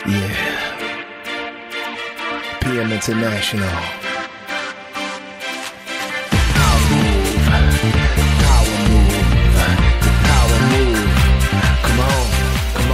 Yeah. PM International. Power move. Power move. Power move. Come on. Come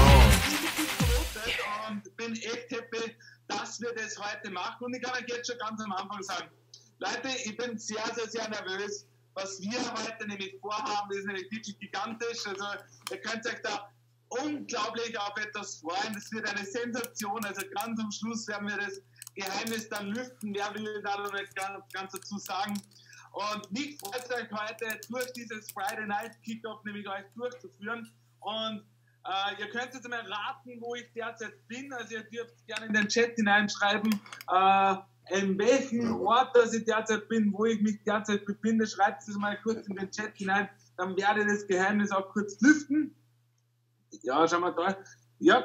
on. Und bin echt happy, dass wir das heute machen. Und ich kann euch jetzt schon ganz am Anfang sagen, Leute, ich bin sehr, sehr, sehr nervös. Was wir heute nämlich vorhaben, ist nämlich wirklich gigantisch. Also ihr könnt euch da unglaublich auf etwas freuen. Das wird eine Sensation. Also ganz am Schluss werden wir das Geheimnis dann lüften. Wer will da noch nicht ganz dazu sagen? Und mich freut es euch heute, durch dieses Friday Night Kickoff nämlich euch durchzuführen. Und ihr könnt jetzt mal raten, wo ich derzeit bin. Also ihr dürft gerne in den Chat hineinschreiben, in welchem Ort dass ich derzeit bin, wo ich mich derzeit befinde. Schreibt es mal kurz in den Chat hinein. Dann werde ich das Geheimnis auch kurz lüften. Ja, schauen wir da. Ja,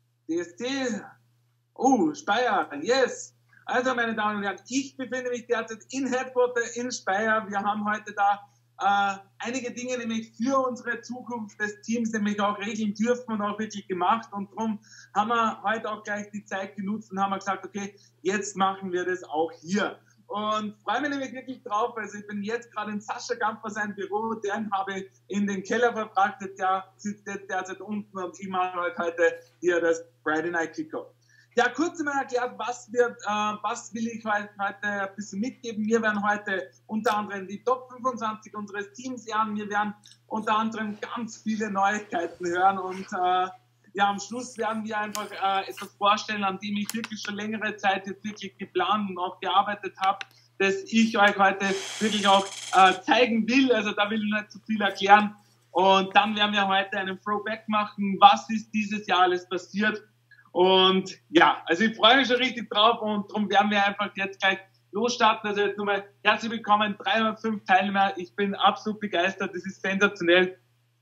DSC. Oh, Speyer, yes. Also, meine Damen und Herren, ich befinde mich derzeit in Headquarter in Speyer. Wir haben heute da einige Dinge nämlich für unsere Zukunft des Teams nämlich auch regeln dürfen und auch wirklich gemacht. Und darum haben wir heute auch gleich die Zeit genutzt und haben gesagt, okay, jetzt machen wir das auch hier. Und freue mich nämlich wirklich drauf. Also ich bin jetzt gerade in Sascha Gampfer sein Büro, den habe ich in den Keller verfrachtet, der sitzt jetzt derzeit unten und ich mache heute hier das Friday Night Kickoff. Ja, kurz mal erklärt, was will ich heute ein bisschen mitgeben. Wir werden heute unter anderem die Top 25 unseres Teams hören. Wir werden unter anderem ganz viele Neuigkeiten hören und ja, am Schluss werden wir einfach etwas vorstellen, an dem ich wirklich schon längere Zeit jetzt wirklich geplant und auch gearbeitet habe, dass ich euch heute wirklich auch zeigen will. Also da will ich nicht zu viel erklären. Und dann werden wir heute einen Throwback machen. Was ist dieses Jahr alles passiert? Und ja, also ich freue mich schon richtig drauf und darum werden wir einfach jetzt gleich losstarten. Also jetzt nochmal herzlich willkommen, 305 Teilnehmer. Ich bin absolut begeistert, das ist sensationell.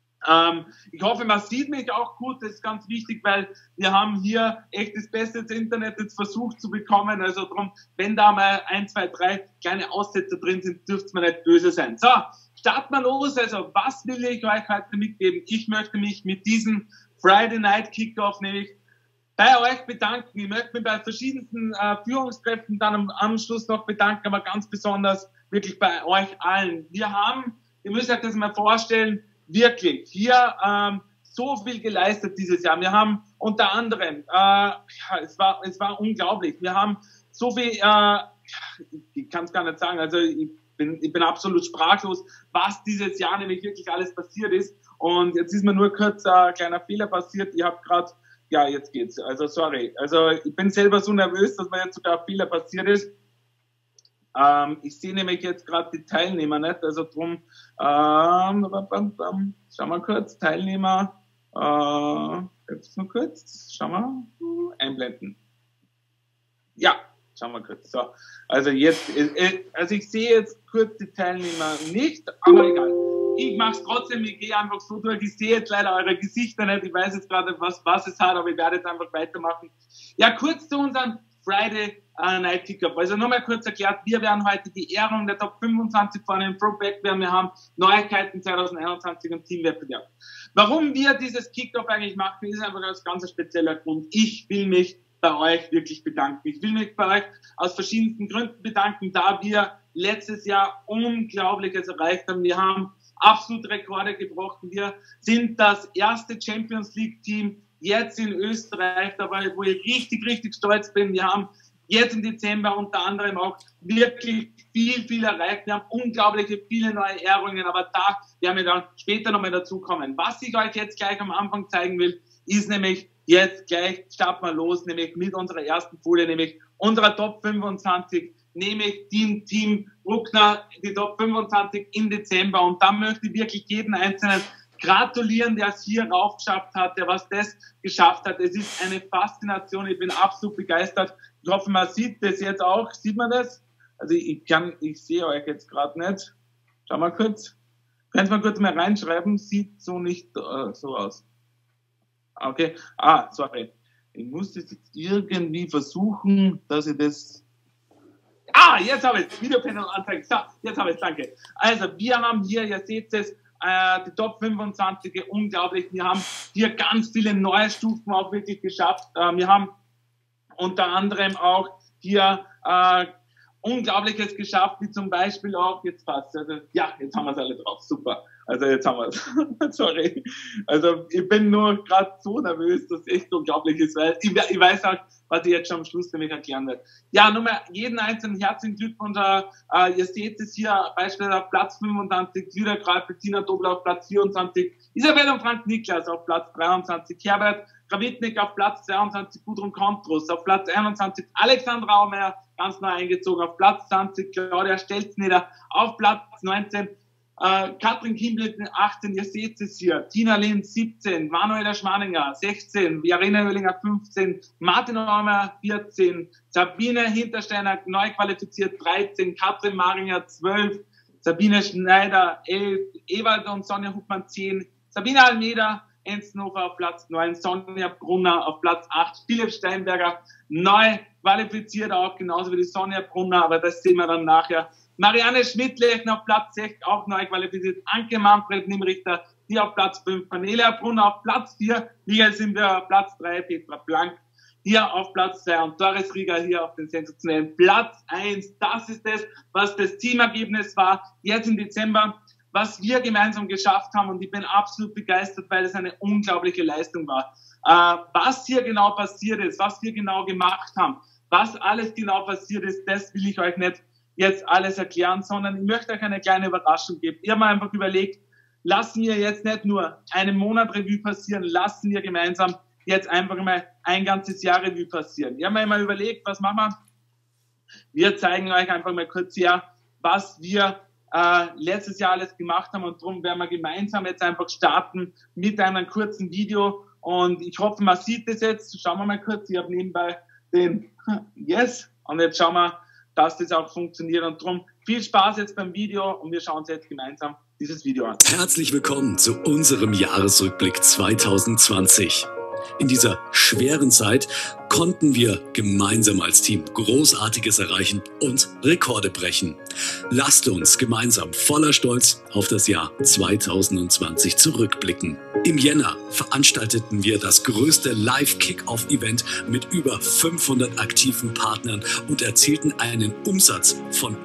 Ich hoffe, man sieht mich auch gut, das ist ganz wichtig, weil wir haben hier echt das beste Internet jetzt versucht zu bekommen. Also darum, wenn da mal 1, 2, 3 kleine Aussetzer drin sind, dürft ihr mir nicht böse sein. So, starten wir los. Also was will ich euch heute mitgeben? Ich möchte mich mit diesem Friday Night Kickoff nämlich bei euch bedanken. Ich möchte mich bei verschiedensten Führungskräften dann am Schluss noch bedanken, aber ganz besonders wirklich bei euch allen. Wir haben, ihr müsst euch das mal vorstellen, wirklich hier so viel geleistet dieses Jahr. Wir haben unter anderem, ja, es war unglaublich. Wir haben so viel, ich kann es gar nicht sagen, also ich bin absolut sprachlos, was dieses Jahr nämlich wirklich alles passiert ist. Und jetzt ist mir nur kurz ein kleiner Fehler passiert. Ich habe gerade, ja, jetzt geht's. Also sorry. Also ich bin selber so nervös, dass mir jetzt sogar ein Fehler passiert ist. Ich sehe nämlich jetzt gerade die Teilnehmer nicht. Also drum, schauen wir kurz, Teilnehmer, jetzt nur kurz, schauen wir, einblenden. Ja, schauen wir kurz. So, also jetzt, also ich sehe jetzt kurz die Teilnehmer nicht, aber egal. Ich mache es trotzdem, ich gehe einfach so durch. Ich sehe jetzt leider eure Gesichter nicht. Ich weiß jetzt gerade, was es hat, aber ich werde jetzt einfach weitermachen. Ja, kurz zu unserem Friday Night Kickoff. Also nochmal kurz erklärt, wir werden heute die Ehrung der Top 25 vorne im Throwback werden. Wir haben Neuigkeiten 2021 und Teamwettbewerb. Warum wir dieses Kickoff eigentlich machen, ist einfach ein ganz spezieller Grund. Ich will mich bei euch wirklich bedanken. Ich will mich bei euch aus verschiedensten Gründen bedanken, da wir letztes Jahr Unglaubliches erreicht haben. Wir haben absolut Rekorde gebrochen. Wir sind das erste Champions League Team jetzt in Österreich, dabei, wo ich richtig, richtig stolz bin. Wir haben jetzt im Dezember unter anderem auch wirklich viel erreicht. Wir haben unglaubliche viele neue Ehrungen, aber da werden wir dann später nochmal dazukommen. Was ich euch jetzt gleich am Anfang zeigen will, ist nämlich jetzt gleich starten wir los, nämlich mit unserer ersten Folie, nämlich unserer Top 25, nämlich Team Bruckner, die Top 25 im Dezember. Und da möchte ich wirklich jeden Einzelnen gratulieren, der es hier raufgeschafft hat, der was das geschafft hat. Es ist eine Faszination, ich bin absolut begeistert. Ich hoffe, man sieht das jetzt auch. Sieht man das? Also ich sehe euch jetzt gerade nicht. Schau mal kurz. Könnt ihr mal kurz mal reinschreiben? Sieht so nicht so aus. Okay. Sorry. Ich muss das jetzt irgendwie versuchen, dass ich das... jetzt habe ich es. Videopanel anzeigen. So, jetzt habe ich es. Danke. Also, wir haben hier, ihr seht es, die Top 25, unglaublich. Wir haben hier ganz viele neue Stufen auch wirklich geschafft. Wir haben unter anderem auch hier Unglaubliches geschafft, wie zum Beispiel auch, jetzt passt, also, ja, jetzt haben wir es alle drauf, super. Also jetzt haben wir es. Sorry. Also ich bin nur gerade so nervös, dass es echt unglaublich ist, weil ich weiß auch, was ich jetzt schon am Schluss nämlich erklären werde. Ja, nochmal jeden einzelnen herzlichen Glückwunsch. Ihr seht es hier beispielsweise auf Platz 25, Lydia Kreuz, Bettina Dobler auf Platz 24, Isabel und Frank Niklas auf Platz 23, Herbert Krawitnik auf Platz 22, Gudrun Kontrus auf Platz 21, Alexandra Aumer, ganz neu eingezogen, auf Platz 20, Claudia Stelzneder auf Platz 19, Katrin Kimblet 18, ihr seht es hier, Tina Linz 17, Manuela Schmaninger 16, Verena Oehlinger 15, Martin Aumer 14, Sabine Hintersteiner neu qualifiziert 13, Katrin Maringer 12, Sabine Schneider 11, Ewald und Sonja Huckmann 10, Sabine Almeida Enzenhofer auf Platz 9, Sonja Brunner auf Platz 8, Philipp Steinberger neu qualifiziert auch, genauso wie die Sonja Brunner, aber das sehen wir dann nachher. Marianne Schmidt-Lechner auf Platz 6, auch neu qualifiziert. Anke Manfred Nimmrichter, die auf Platz 5. Cornelia Brunner auf Platz 4. Hier sind wir auf Platz 3. Petra Blank hier auf Platz 2. Und Doris Rieger hier auf den sensationellen Platz 1. Das ist es, was das Teamergebnis war. Jetzt im Dezember, was wir gemeinsam geschafft haben. Und ich bin absolut begeistert, weil es eine unglaubliche Leistung war. Was hier genau passiert ist, was wir genau gemacht haben, was alles genau passiert ist, das will ich euch nicht jetzt alles erklären, sondern ich möchte euch eine kleine Überraschung geben. Ich habe mir einfach überlegt, lassen wir jetzt nicht nur einen Monat Revue passieren, lassen wir gemeinsam jetzt einfach mal ein ganzes Jahr Revue passieren. Ich habe mir immer überlegt, was machen wir? Wir zeigen euch einfach mal kurz her, was wir letztes Jahr alles gemacht haben, und darum werden wir gemeinsam jetzt einfach starten mit einem kurzen Video, und ich hoffe, man sieht das jetzt. Schauen wir mal kurz, ich habe nebenbei den Yes, und jetzt schauen wir, dass das auch funktioniert, und darum viel Spaß jetzt beim Video, und wir schauen uns jetzt gemeinsam dieses Video an. Herzlich willkommen zu unserem Jahresrückblick 2020. In dieser schweren Zeit konnten wir gemeinsam als Team Großartiges erreichen und Rekorde brechen. Lasst uns gemeinsam voller Stolz auf das Jahr 2020 zurückblicken. Im Jänner veranstalteten wir das größte Live-Kick-Off-Event mit über 500 aktiven Partnern und erzielten einen Umsatz von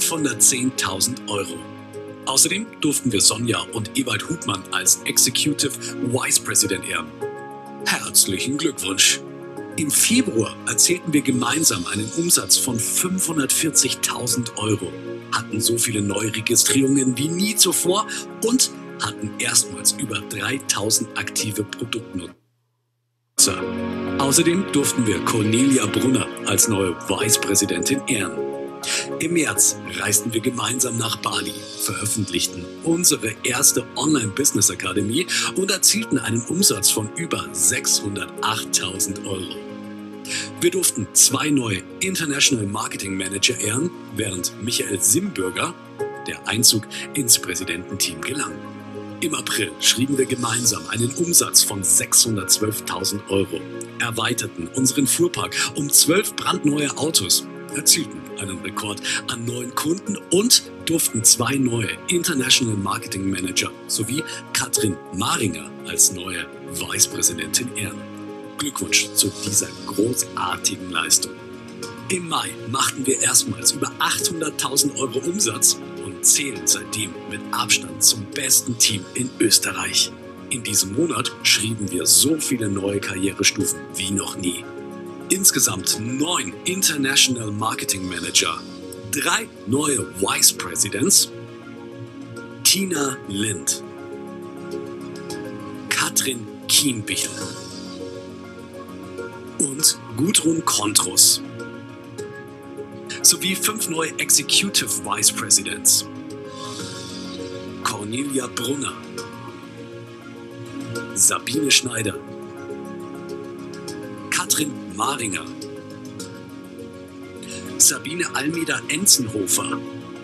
510.000 €. Außerdem durften wir Sonja und Ewald Hubmann als Executive Vice President ehren. Herzlichen Glückwunsch! Im Februar erzielten wir gemeinsam einen Umsatz von 540.000 €, hatten so viele Neuregistrierungen wie nie zuvor und hatten erstmals über 3.000 aktive Produktnutzer. Außerdem durften wir Cornelia Brunner als neue Vice-Präsidentin ehren. Im März reisten wir gemeinsam nach Bali, veröffentlichten unsere erste Online-Business-Akademie und erzielten einen Umsatz von über 608.000 €. Wir durften 2 neue International Marketing Manager ehren, während Michael Simbürger der Einzug ins Präsidententeam gelang. Im April schrieben wir gemeinsam einen Umsatz von 612.000 €, erweiterten unseren Fuhrpark um 12 brandneue Autos, erzielten einen Rekord an neuen Kunden und durften 2 neue International Marketing Manager sowie Katrin Maringer als neue Vicepräsidentin ehren. Glückwunsch zu dieser großartigen Leistung. Im Mai machten wir erstmals über 800.000 € Umsatz und zählen seitdem mit Abstand zum besten Team in Österreich. In diesem Monat schrieben wir so viele neue Karrierestufen wie noch nie. Insgesamt 9 International Marketing Manager, 3 neue Vice Presidents, Tina Lind, Katrin Kienbichel und Gudrun Kontrus, sowie 5 neue Executive Vice Presidents, Cornelia Brunner, Sabine Schneider, Katrin Maringer, Sabine Almeida Enzenhofer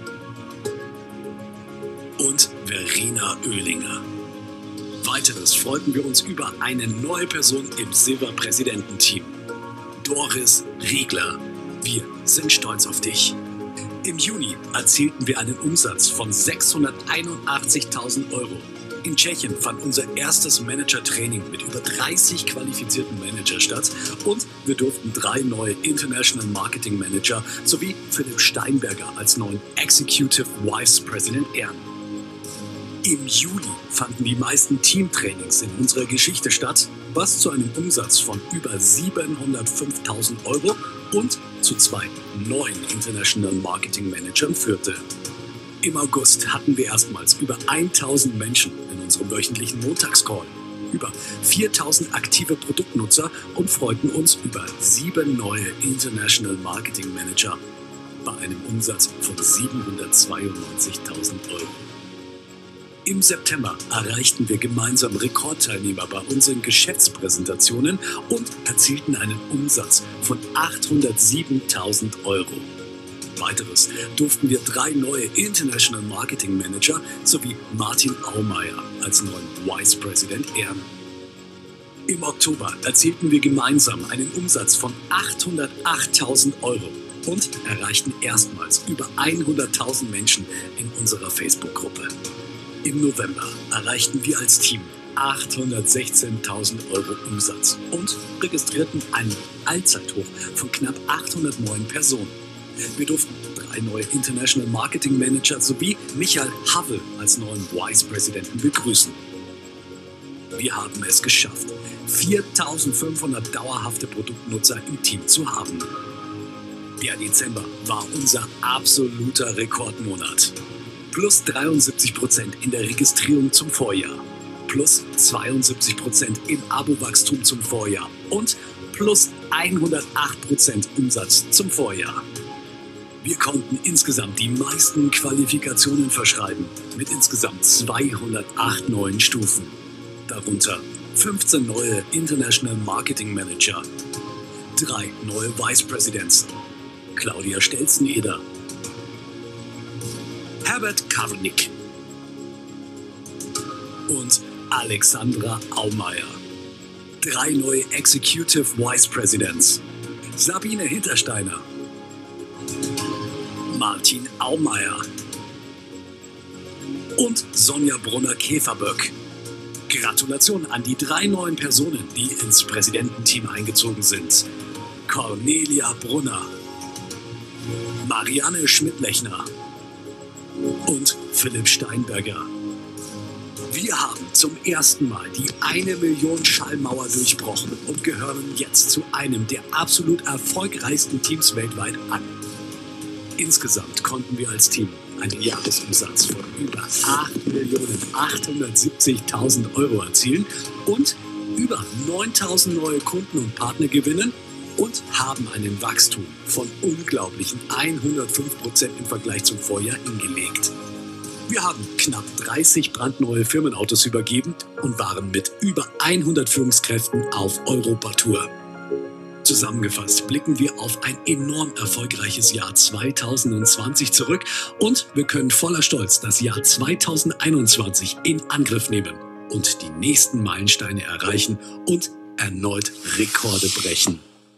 und Verena Oehlinger. Weiteres freuten wir uns über eine neue Person im Silberpräsidententeam, Doris Riegler. Wir sind stolz auf dich. Im Juni erzielten wir einen Umsatz von 681.000 €. In Tschechien fand unser erstes Manager-Training mit über 30 qualifizierten Managern statt und wir durften 3 neue International Marketing Manager sowie Philipp Steinberger als neuen Executive Vice President ehren. Im Juli fanden die meisten Teamtrainings in unserer Geschichte statt, was zu einem Umsatz von über 705.000 € und zu 2 neuen International Marketing Managern führte. Im August hatten wir erstmals über 1.000 Menschen in unserem wöchentlichen Montagscall, über 4.000 aktive Produktnutzer und freuten uns über 7 neue International Marketing Manager bei einem Umsatz von 792.000 €. Im September erreichten wir gemeinsam Rekordteilnehmer bei unseren Geschäftspräsentationen und erzielten einen Umsatz von 807.000 €. Weiteres durften wir 3 neue International Marketing Manager sowie Martin Aumeier als neuen Vice President ehren. Im Oktober erzielten wir gemeinsam einen Umsatz von 808.000 € und erreichten erstmals über 100.000 Menschen in unserer Facebook-Gruppe. Im November erreichten wir als Team 816.000 € Umsatz und registrierten einen Allzeithoch von knapp 800 neuen Personen. Wir durften 3 neue International Marketing Manager sowie Michael Havel als neuen Vice Presidenten begrüßen. Wir haben es geschafft, 4.500 dauerhafte Produktnutzer im Team zu haben. Der Dezember war unser absoluter Rekordmonat. Plus 73% in der Registrierung zum Vorjahr, plus 72% im Abo-Wachstum zum Vorjahr und plus 108% Umsatz zum Vorjahr. Wir konnten insgesamt die meisten Qualifikationen verschreiben, mit insgesamt 208 neuen Stufen. Darunter 15 neue International Marketing Manager, 3 neue Vice Presidents, Claudia Stelzeneder, Herbert Kavernick und Alexandra Aumeier. 3 neue Executive Vice Presidents, Sabine Hintersteiner, Martin Aumeier und Sonja Brunner-Käferböck. Gratulation an die 3 neuen Personen, die ins Präsidententeam eingezogen sind. Cornelia Brunner, Marianne Schmidt-Lechner und Philipp Steinberger. Wir haben zum ersten Mal die 1 Million Schallmauer durchbrochen und gehören jetzt zu einem der absolut erfolgreichsten Teams weltweit an. Insgesamt konnten wir als Team einen Jahresumsatz von über 8.870.000 € erzielen und über 9.000 neue Kunden und Partner gewinnen und haben einen Wachstum von unglaublichen 105% im Vergleich zum Vorjahr hingelegt. Wir haben knapp 30 brandneue Firmenautos übergeben und waren mit über 100 Führungskräften auf Europatour. Zusammengefasst blicken wir auf ein enorm erfolgreiches Jahr 2020 zurück und wir können voller Stolz das Jahr 2021 in Angriff nehmen und die nächsten Meilensteine erreichen und erneut Rekorde brechen.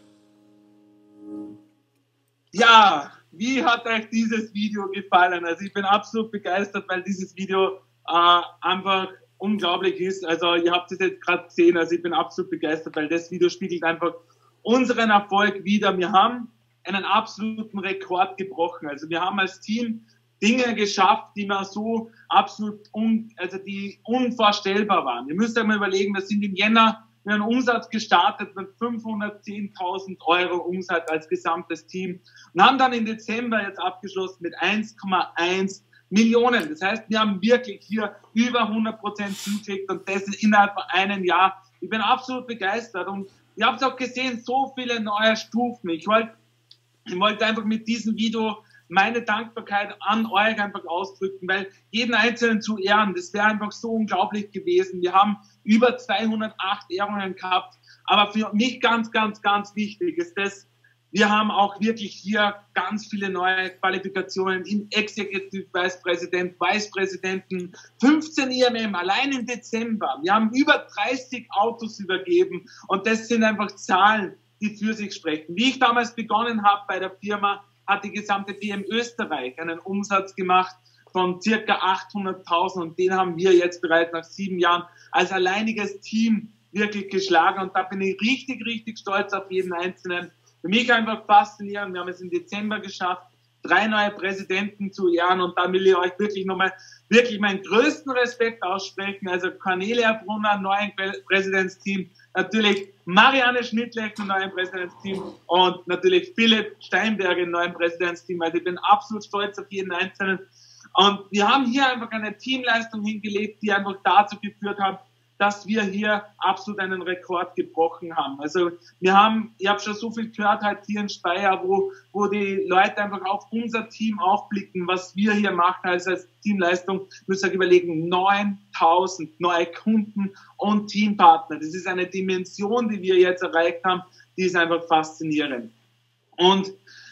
Ja, wie hat euch dieses Video gefallen? Also ich bin absolut begeistert, weil dieses Video einfach unglaublich ist. Also ihr habt es jetzt gerade gesehen, also ich bin absolut begeistert, weil das Video spiegelt einfach unseren Erfolg wider. Wir haben einen absoluten Rekord gebrochen. Also wir haben als Team Dinge geschafft, die mir so absolut die unvorstellbar waren. Ihr müsst euch mal überlegen, wir sind im Jänner mit einem Umsatz gestartet mit 510.000 € Umsatz als gesamtes Team und haben dann im Dezember jetzt abgeschlossen mit 1,1 Millionen. Das heißt, wir haben wirklich hier über 100% zugekriegt und das innerhalb von einem Jahr. Ich bin absolut begeistert und ihr habt auch gesehen, so viele neue Stufen. Ich wollte einfach mit diesem Video meine Dankbarkeit an euch einfach ausdrücken, weil jeden Einzelnen zu ehren, das wäre einfach so unglaublich gewesen. Wir haben über 208 Ehrungen gehabt, aber für mich ganz, ganz, ganz wichtig ist das, wir haben auch wirklich hier ganz viele neue Qualifikationen in Executive Vice President, Vice Präsidenten, 15 IMM, allein im Dezember. Wir haben über 30 Autos übergeben und das sind einfach Zahlen, die für sich sprechen. Wie ich damals begonnen habe bei der Firma, hat die gesamte DM Österreich einen Umsatz gemacht von circa 800.000 und den haben wir jetzt bereits nach 7 Jahren als alleiniges Team wirklich geschlagen und da bin ich richtig, richtig stolz auf jeden Einzelnen. Für mich einfach faszinierend, wir haben es im Dezember geschafft, 3 neue Präsidenten zu ehren und da will ich euch wirklich nochmal wirklich meinen größten Respekt aussprechen. Also Cornelia Brunner, neuen Präsidentsteam, natürlich Marianne Schnittlecht, neuen Präsidentsteam und natürlich Philipp Steinberger, neuen Präsidentsteam. Also ich bin absolut stolz auf jeden Einzelnen. Und wir haben hier einfach eine Teamleistung hingelegt, die einfach dazu geführt hat, dass wir hier absolut einen Rekord gebrochen haben. Also ich habe schon so viel gehört halt hier in Speyer, wo die Leute einfach auf unser Team aufblicken, was wir hier machen als Teamleistung. Ich muss euch überlegen, 9.000 neue Kunden und Teampartner. Das ist eine Dimension, die wir jetzt erreicht haben, die ist einfach faszinierend. Und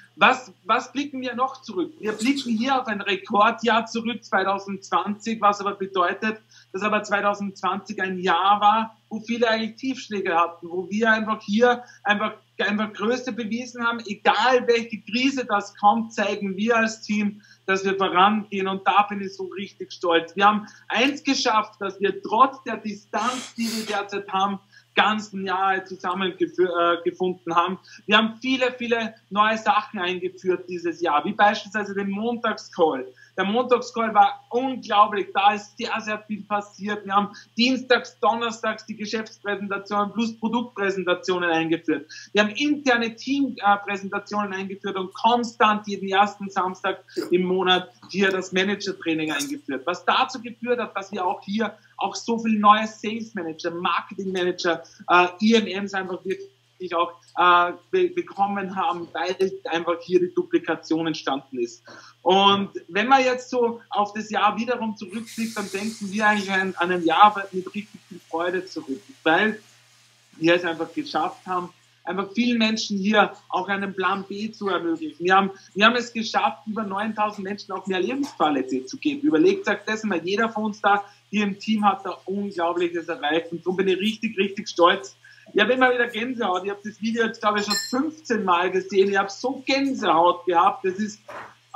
was blicken wir noch zurück? Wir blicken hier auf ein Rekordjahr zurück, 2020, was aber bedeutet, dass aber 2020 ein Jahr war, wo viele eigentlich Tiefschläge hatten, wo wir einfach hier einfach Größe bewiesen haben. Egal welche Krise das kommt, zeigen wir als Team, dass wir vorangehen und da bin ich so richtig stolz. Wir haben eins geschafft, dass wir trotz der Distanz, die wir derzeit haben, ganzen Jahre zusammengefunden haben. Wir haben viele, viele neue Sachen eingeführt dieses Jahr, wie beispielsweise den Montagscall. Der Montagscall war unglaublich, da ist sehr, sehr viel passiert. Wir haben dienstags, donnerstags die Geschäftspräsentationen plus Produktpräsentationen eingeführt. Wir haben interne Teampräsentationen eingeführt und konstant jeden ersten Samstag im Monat hier das Manager-Training eingeführt. Was dazu geführt hat, dass wir auch hier auch so viele neue Sales Manager, Marketing Manager, IMMs einfach wirklich auch bekommen haben, weil einfach hier die Duplikation entstanden ist. Und wenn man jetzt so auf das Jahr wiederum zurückblickt, dann denken wir eigentlich an ein Jahr mit richtig viel Freude zurück, weil wir es einfach geschafft haben, einfach vielen Menschen hier auch einen Plan B zu ermöglichen. Wir haben es geschafft, über 9.000 Menschen auch mehr Lebensqualität zu geben. Überlegt euch das mal, jeder von uns da hier im Team hat da Unglaubliches erreicht und darum bin ich richtig, richtig stolz. Ich habe immer wieder Gänsehaut. Ich habe das Video jetzt, glaube ich, schon 15 Mal gesehen. Ich habe so Gänsehaut gehabt. Das ist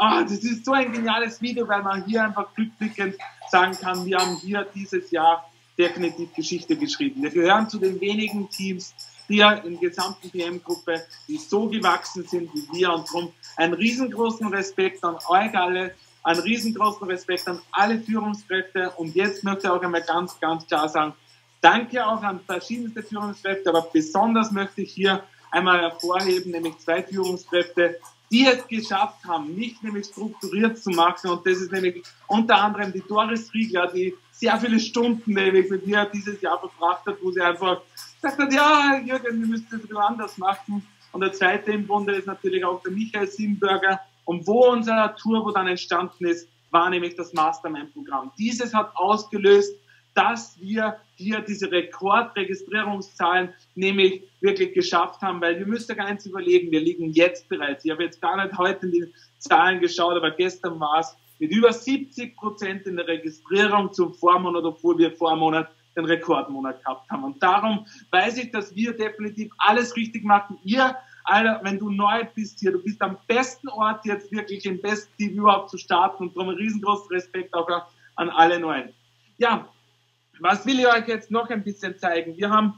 so ein geniales Video, weil man hier einfach rückblickend sagen kann, wir haben hier dieses Jahr definitiv Geschichte geschrieben. Wir gehören zu den wenigen Teams hier in der gesamten PM-Gruppe, die so gewachsen sind wie wir. Und darum einen riesengroßen Respekt an euch alle, einen riesengroßen Respekt an alle Führungskräfte. Und jetzt möchte ich auch einmal ganz, ganz klar sagen, danke auch an verschiedenste Führungskräfte, aber besonders möchte ich hier einmal hervorheben, nämlich 2 Führungskräfte, die es geschafft haben, mich nämlich strukturiert zu machen. Und das ist nämlich unter anderem die Doris Riegler, die sehr viele Stunden nämlich mit mir dieses Jahr verbracht hat, wo sie einfach gesagt hat, ja, Jürgen, wir müssen das ein bisschen anders machen. Und der zweite im Grunde ist natürlich auch der Michael Siebenberger. Und wo unser Turbo dann entstanden ist, war nämlich das Mastermind-Programm. Dieses hat ausgelöst, dass wir hier diese Rekordregistrierungszahlen nämlich wirklich geschafft haben, weil wir müssen ja eins überlegen, wir liegen jetzt bereits, ich habe jetzt gar nicht heute in die Zahlen geschaut, aber gestern war es mit über 70% in der Registrierung zum Vormonat, obwohl wir Vormonat den Rekordmonat gehabt haben. Und darum weiß ich, dass wir definitiv alles richtig machen. Ihr, Alter, wenn du neu bist hier, du bist am besten Ort, jetzt wirklich im besten Team überhaupt zu starten und darum einen riesengroßen Respekt auch an alle Neuen. Ja, was will ich euch jetzt noch ein bisschen zeigen? Wir haben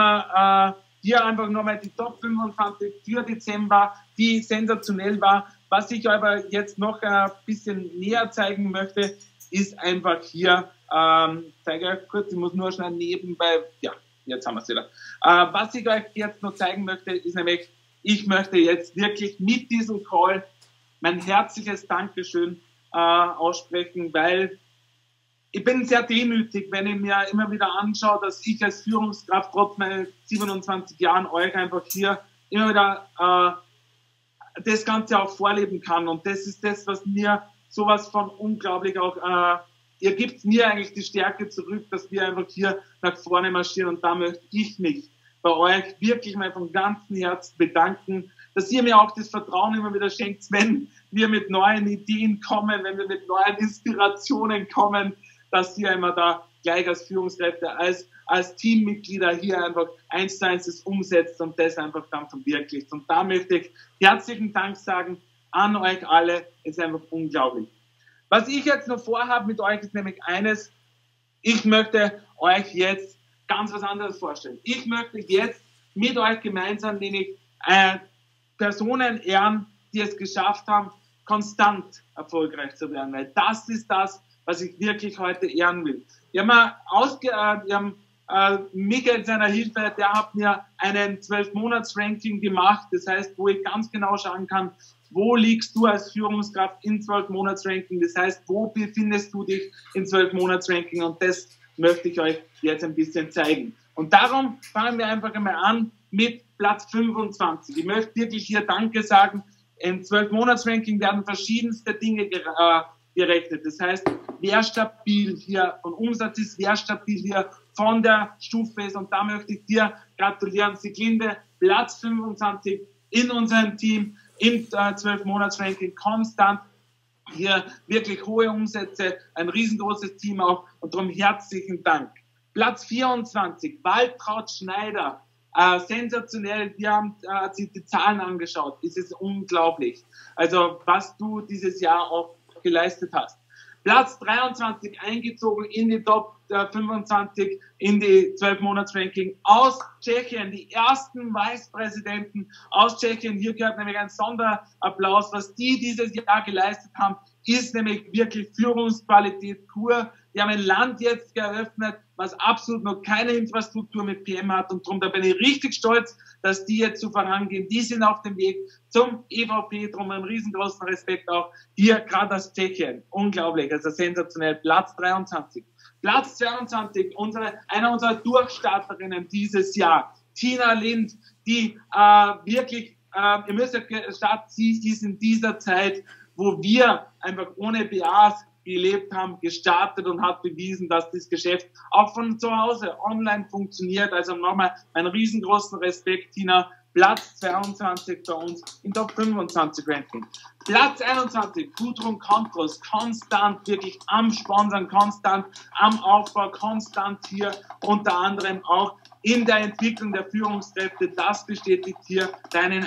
hier einfach nochmal die Top 25 für Dezember, die sensationell war. Was ich aber jetzt noch ein bisschen näher zeigen möchte, ist einfach hier, zeige euch kurz, ich muss nur schnell nebenbei, ja, jetzt haben wir es wieder. Was ich euch jetzt noch zeigen möchte, ist nämlich, ich möchte jetzt wirklich mit diesem Call mein herzliches Dankeschön aussprechen, weil ich bin sehr demütig, wenn ich mir immer wieder anschaue, dass ich als Führungskraft trotz meiner 27 Jahren euch einfach hier immer wieder das Ganze auch vorleben kann. Und das ist das, was mir sowas von unglaublich auch, ihr gebt mir eigentlich die Stärke zurück, dass wir einfach hier nach vorne marschieren. Und da möchte ich mich bei euch wirklich mal von ganzem Herzen bedanken, dass ihr mir auch das Vertrauen immer wieder schenkt, wenn wir mit neuen Ideen kommen, wenn wir mit neuen Inspirationen kommen, dass ihr immer da gleich als Führungskräfte, als Teammitglieder hier einfach 1:1 das umsetzt und das einfach dann verwirklicht. Und da möchte ich herzlichen Dank sagen an euch alle. Es ist einfach unglaublich. Was ich jetzt noch vorhabe mit euch ist nämlich eines, ich möchte euch jetzt ganz was anderes vorstellen. Ich möchte jetzt mit euch gemeinsam nämlich Personen ehren, die es geschafft haben, konstant erfolgreich zu werden, weil das ist das, was ich wirklich heute ehren will. Michael seiner Hilfe, der hat mir einen 12-Monats-Ranking gemacht, das heißt, wo ich ganz genau schauen kann, wo liegst du als Führungskraft in 12-Monats-Ranking, das heißt, wo befindest du dich in 12-Monats-Ranking, und das möchte ich euch jetzt ein bisschen zeigen. Und darum fangen wir einfach einmal an mit Platz 25. Ich möchte wirklich hier Danke sagen. Im 12-Monats-Ranking werden verschiedenste Dinge gerechnet. Das heißt, wer stabil hier von Umsatz ist, wer stabil hier von der Stufe ist. Und da möchte ich dir gratulieren. Sieglinde, Platz 25 in unserem Team im 12-Monats-Ranking, konstant hier wirklich hohe Umsätze, ein riesengroßes Team auch, und darum herzlichen Dank. Platz 24, Waltraud Schneider, sensationell, wir haben sich die Zahlen angeschaut, es ist unglaublich, also was du dieses Jahr auch geleistet hast. Platz 23 eingezogen in die Top 25 in die 12-Monats-Ranking aus Tschechien, die ersten Vicepräsidenten aus Tschechien. Hier gehört nämlich ein Sonderapplaus. Was die dieses Jahr geleistet haben, ist nämlich wirklich Führungsqualität pur. Die haben ein Land jetzt geöffnet, was absolut noch keine Infrastruktur mit PM hat, und darum, da bin ich richtig stolz, dass die jetzt so vorangehen. Die sind auf dem Weg zum EVP, darum einen riesengroßen Respekt auch hier, gerade aus Tschechien. Unglaublich, also sensationell. Platz 23. Platz 22, einer unserer Durchstarterinnen dieses Jahr, Tina Lind, die wirklich, ihr müsst ja starten, sie ist in dieser Zeit, wo wir einfach ohne BAs gelebt haben, gestartet und hat bewiesen, dass das Geschäft auch von zu Hause online funktioniert. Also nochmal einen riesengroßen Respekt, Tina. Platz 22 bei uns im Top 25 Ranking. Platz 21, Gudrun Kontros, konstant wirklich am Sponsern, konstant am Aufbau, konstant hier unter anderem auch in der Entwicklung der Führungskräfte. Das bestätigt hier deinen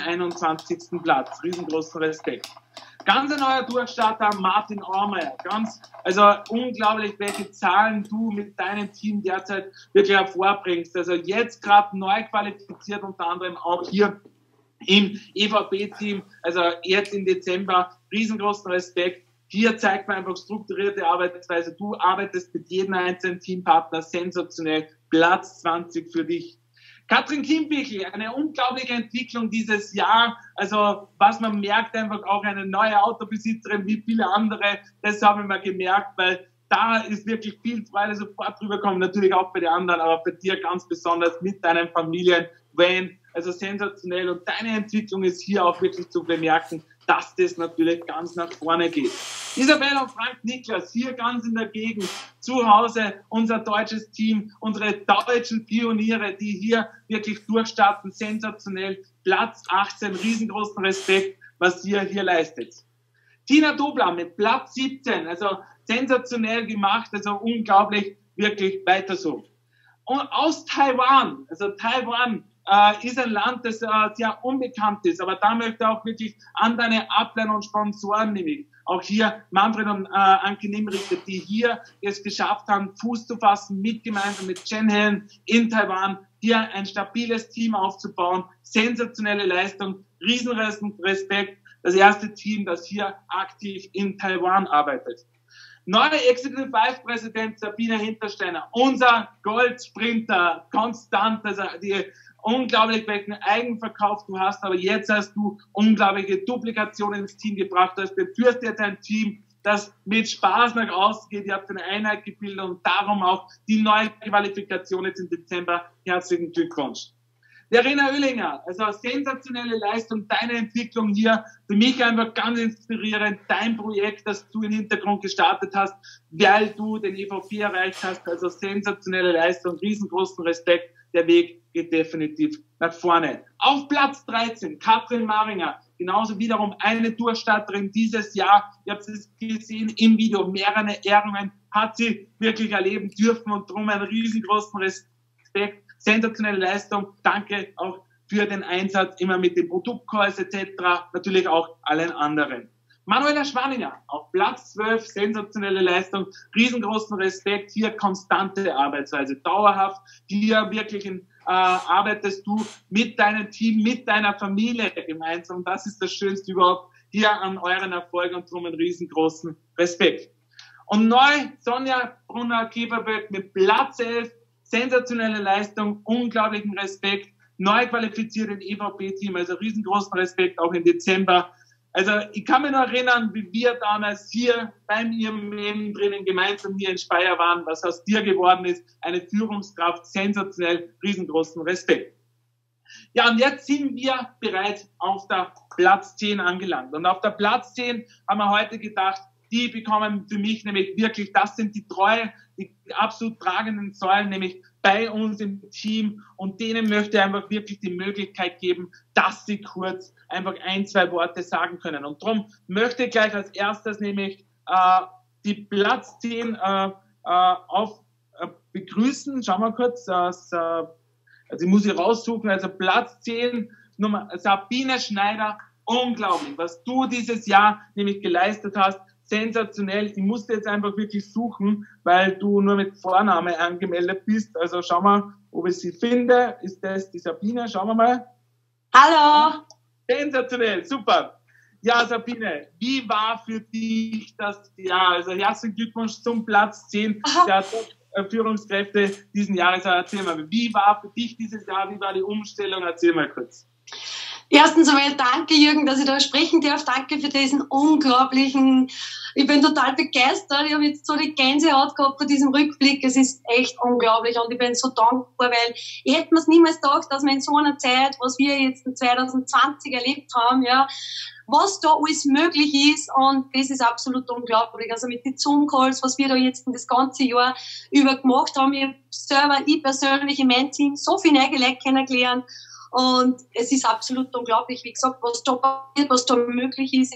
21. Platz. Riesengroßen Respekt. Ganz ein neuer Durchstarter, Martin Ormeier. Also unglaublich, welche Zahlen du mit deinem Team derzeit wirklich hervorbringst. Also jetzt gerade neu qualifiziert, unter anderem auch hier im EVP-Team, also jetzt im Dezember. Riesengroßen Respekt. Hier zeigt man einfach strukturierte Arbeitsweise. Du arbeitest mit jedem einzelnen Teampartner sensationell. Platz 20 für dich. Katrin Kimpichel, eine unglaubliche Entwicklung dieses Jahr. Also was man merkt, einfach auch eine neue Autobesitzerin wie viele andere. Das habe ich mir gemerkt, weil da ist wirklich viel Freude sofort rübergekommen. Natürlich auch bei den anderen, aber bei dir ganz besonders mit deinen Familien. Wayne, also sensationell. Und deine Entwicklung ist hier auch wirklich zu bemerken, dass das natürlich ganz nach vorne geht. Isabel und Frank Niklas, hier ganz in der Gegend, zu Hause, unser deutsches Team, unsere deutschen Pioniere, die hier wirklich durchstarten, sensationell. Platz 18, riesengroßen Respekt, was ihr hier leistet. Tina Dobler mit Platz 17, also sensationell gemacht, also unglaublich, wirklich weiter so. Und aus Taiwan, also Taiwan, ist ein Land, das sehr unbekannt ist, aber da möchte ich auch wirklich an deine Ableiner und Sponsoren nämlich, auch hier Manfred und Anke Nimrichte, die hier es geschafft haben, Fuß zu fassen, gemeinsam mit Jen Helen in Taiwan, hier ein stabiles Team aufzubauen, sensationelle Leistung, riesen Respekt, das erste Team, das hier aktiv in Taiwan arbeitet. Neue Executive Vice Präsident Sabine Hintersteiner, unser Goldsprinter, konstant, also die unglaublich, welchen Eigenverkauf du hast, aber jetzt hast du unglaubliche Duplikationen ins Team gebracht. Du führst jetzt ein Team, das mit Spaß nach außen geht. Ihr habt eine Einheit gebildet und darum auch die neue Qualifikation jetzt im Dezember. Herzlichen Glückwunsch. Verena Oehlinger, also sensationelle Leistung, deine Entwicklung hier, für mich einfach ganz inspirierend, dein Projekt, das du im Hintergrund gestartet hast, weil du den EVP erreicht hast, also sensationelle Leistung, riesengroßen Respekt, der Weg geht definitiv nach vorne. Auf Platz 13, Katrin Maringer, genauso wiederum eine Durchstarterin dieses Jahr, ihr habt es gesehen im Video, mehrere Ehrungen hat sie wirklich erleben dürfen und darum einen riesengroßen Respekt, sensationelle Leistung, danke auch für den Einsatz immer mit den Produktcalls etc., natürlich auch allen anderen. Manuela Schwaninger, auf Platz 12, sensationelle Leistung, riesengroßen Respekt, hier konstante Arbeitsweise, dauerhaft, hier wirklich arbeitest du mit deinem Team, mit deiner Familie gemeinsam, das ist das Schönste überhaupt, hier an euren Erfolgen und darum einen riesengroßen Respekt. Und neu, Sonja Brunner-Kieberböck mit Platz 11, sensationelle Leistung, unglaublichen Respekt, neu qualifiziert im EVP-Team, also riesengroßen Respekt auch im Dezember. Also ich kann mich noch erinnern, wie wir damals hier beim ihrem Leben drinnen gemeinsam hier in Speyer waren, was aus dir geworden ist, eine Führungskraft, sensationell, riesengroßen Respekt. Ja, und jetzt sind wir bereits auf der Platz 10 angelangt. Und auf der Platz 10 haben wir heute gedacht, die bekommen für mich nämlich wirklich, das sind die Treue, die absolut tragenden Säulen, nämlich bei uns im Team, und denen möchte ich einfach wirklich die Möglichkeit geben, dass sie kurz einfach 1, 2 Worte sagen können. Und darum möchte ich gleich als erstes nämlich die Platz 10 begrüßen. Schauen wir kurz, also ich muss sie raussuchen, also Platz 10, Nummer Sabine Schneider, unglaublich, was du dieses Jahr nämlich geleistet hast. Sensationell. Ich musste jetzt einfach wirklich suchen, weil du nur mit Vorname angemeldet bist. Also schauen wir, ob ich sie finde. Ist das die Sabine? Schauen wir mal. Hallo. Sensationell, super. Ja, Sabine, wie war für dich das Jahr? Also herzlichen Glückwunsch zum Platz 10 der Führungskräfte diesen Jahres. Erzähl mal, wie war für dich dieses Jahr? Wie war die Umstellung? Erzähl mal kurz. Erstens einmal danke, Jürgen, dass ich da sprechen darf. Danke für diesen unglaublichen, ich bin total begeistert. Ich habe jetzt so die Gänsehaut gehabt bei diesem Rückblick. Es ist echt unglaublich und ich bin so dankbar, weil ich hätte mir es niemals gedacht, dass wir in so einer Zeit, was wir jetzt in 2020 erlebt haben, ja, was da alles möglich ist, und das ist absolut unglaublich. Also mit den Zoom-Calls, was wir da jetzt das ganze Jahr über gemacht haben, ich persönlich in meinem Team so viele neue Leute kennengelernt. Und es ist absolut unglaublich, wie gesagt, was da passiert, was da möglich ist.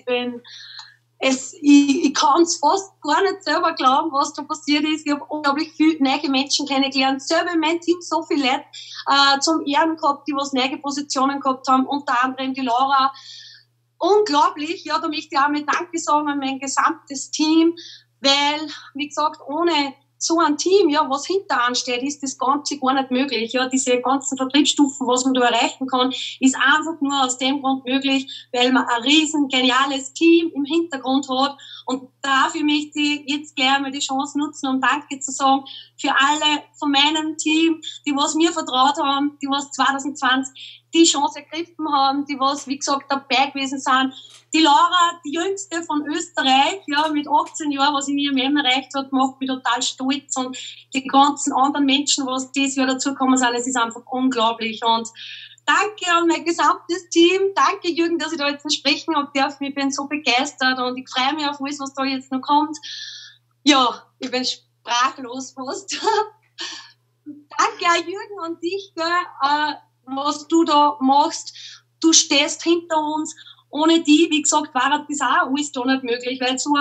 Ich kann es fast gar nicht selber glauben, was da passiert ist. Ich habe unglaublich viele neue Menschen kennengelernt. Selber in meinem Team so viele Leute zum Ehren gehabt, die was neue Positionen gehabt haben, unter anderem die Laura. Unglaublich, ja, da möchte ich auch mal Danke sagen an mein gesamtes Team, weil, wie gesagt, ohne so ein Team, ja, was hinter ansteht, ist das Ganze gar nicht möglich. Ja, diese ganzen Vertriebsstufen, was man da erreichen kann, ist einfach nur aus dem Grund möglich, weil man ein riesen geniales Team im Hintergrund hat. Und dafür möchte ich jetzt gleich mal die Chance nutzen, um Danke zu sagen für alle von meinem Team, die was mir vertraut haben, die was 2020 die Chance ergriffen haben, die was, wie gesagt, dabei gewesen sind. Die Laura, die jüngste von Österreich, ja, mit 18 Jahren, was in ihrem Leben erreicht hat, macht mich total stolz. Und die ganzen anderen Menschen, was dieses Jahr dazugekommen sind, es ist einfach unglaublich. Und danke an mein gesamtes Team. Danke, Jürgen, dass ich da jetzt sprechen habe dürfen. Ich bin so begeistert und ich freue mich auf alles, was da jetzt noch kommt. Ja, ich bin sprachlos fast. Danke auch, Jürgen, und dich, was du da machst. Du stehst hinter uns. Ohne die, wie gesagt, war das auch alles da nicht möglich, weil so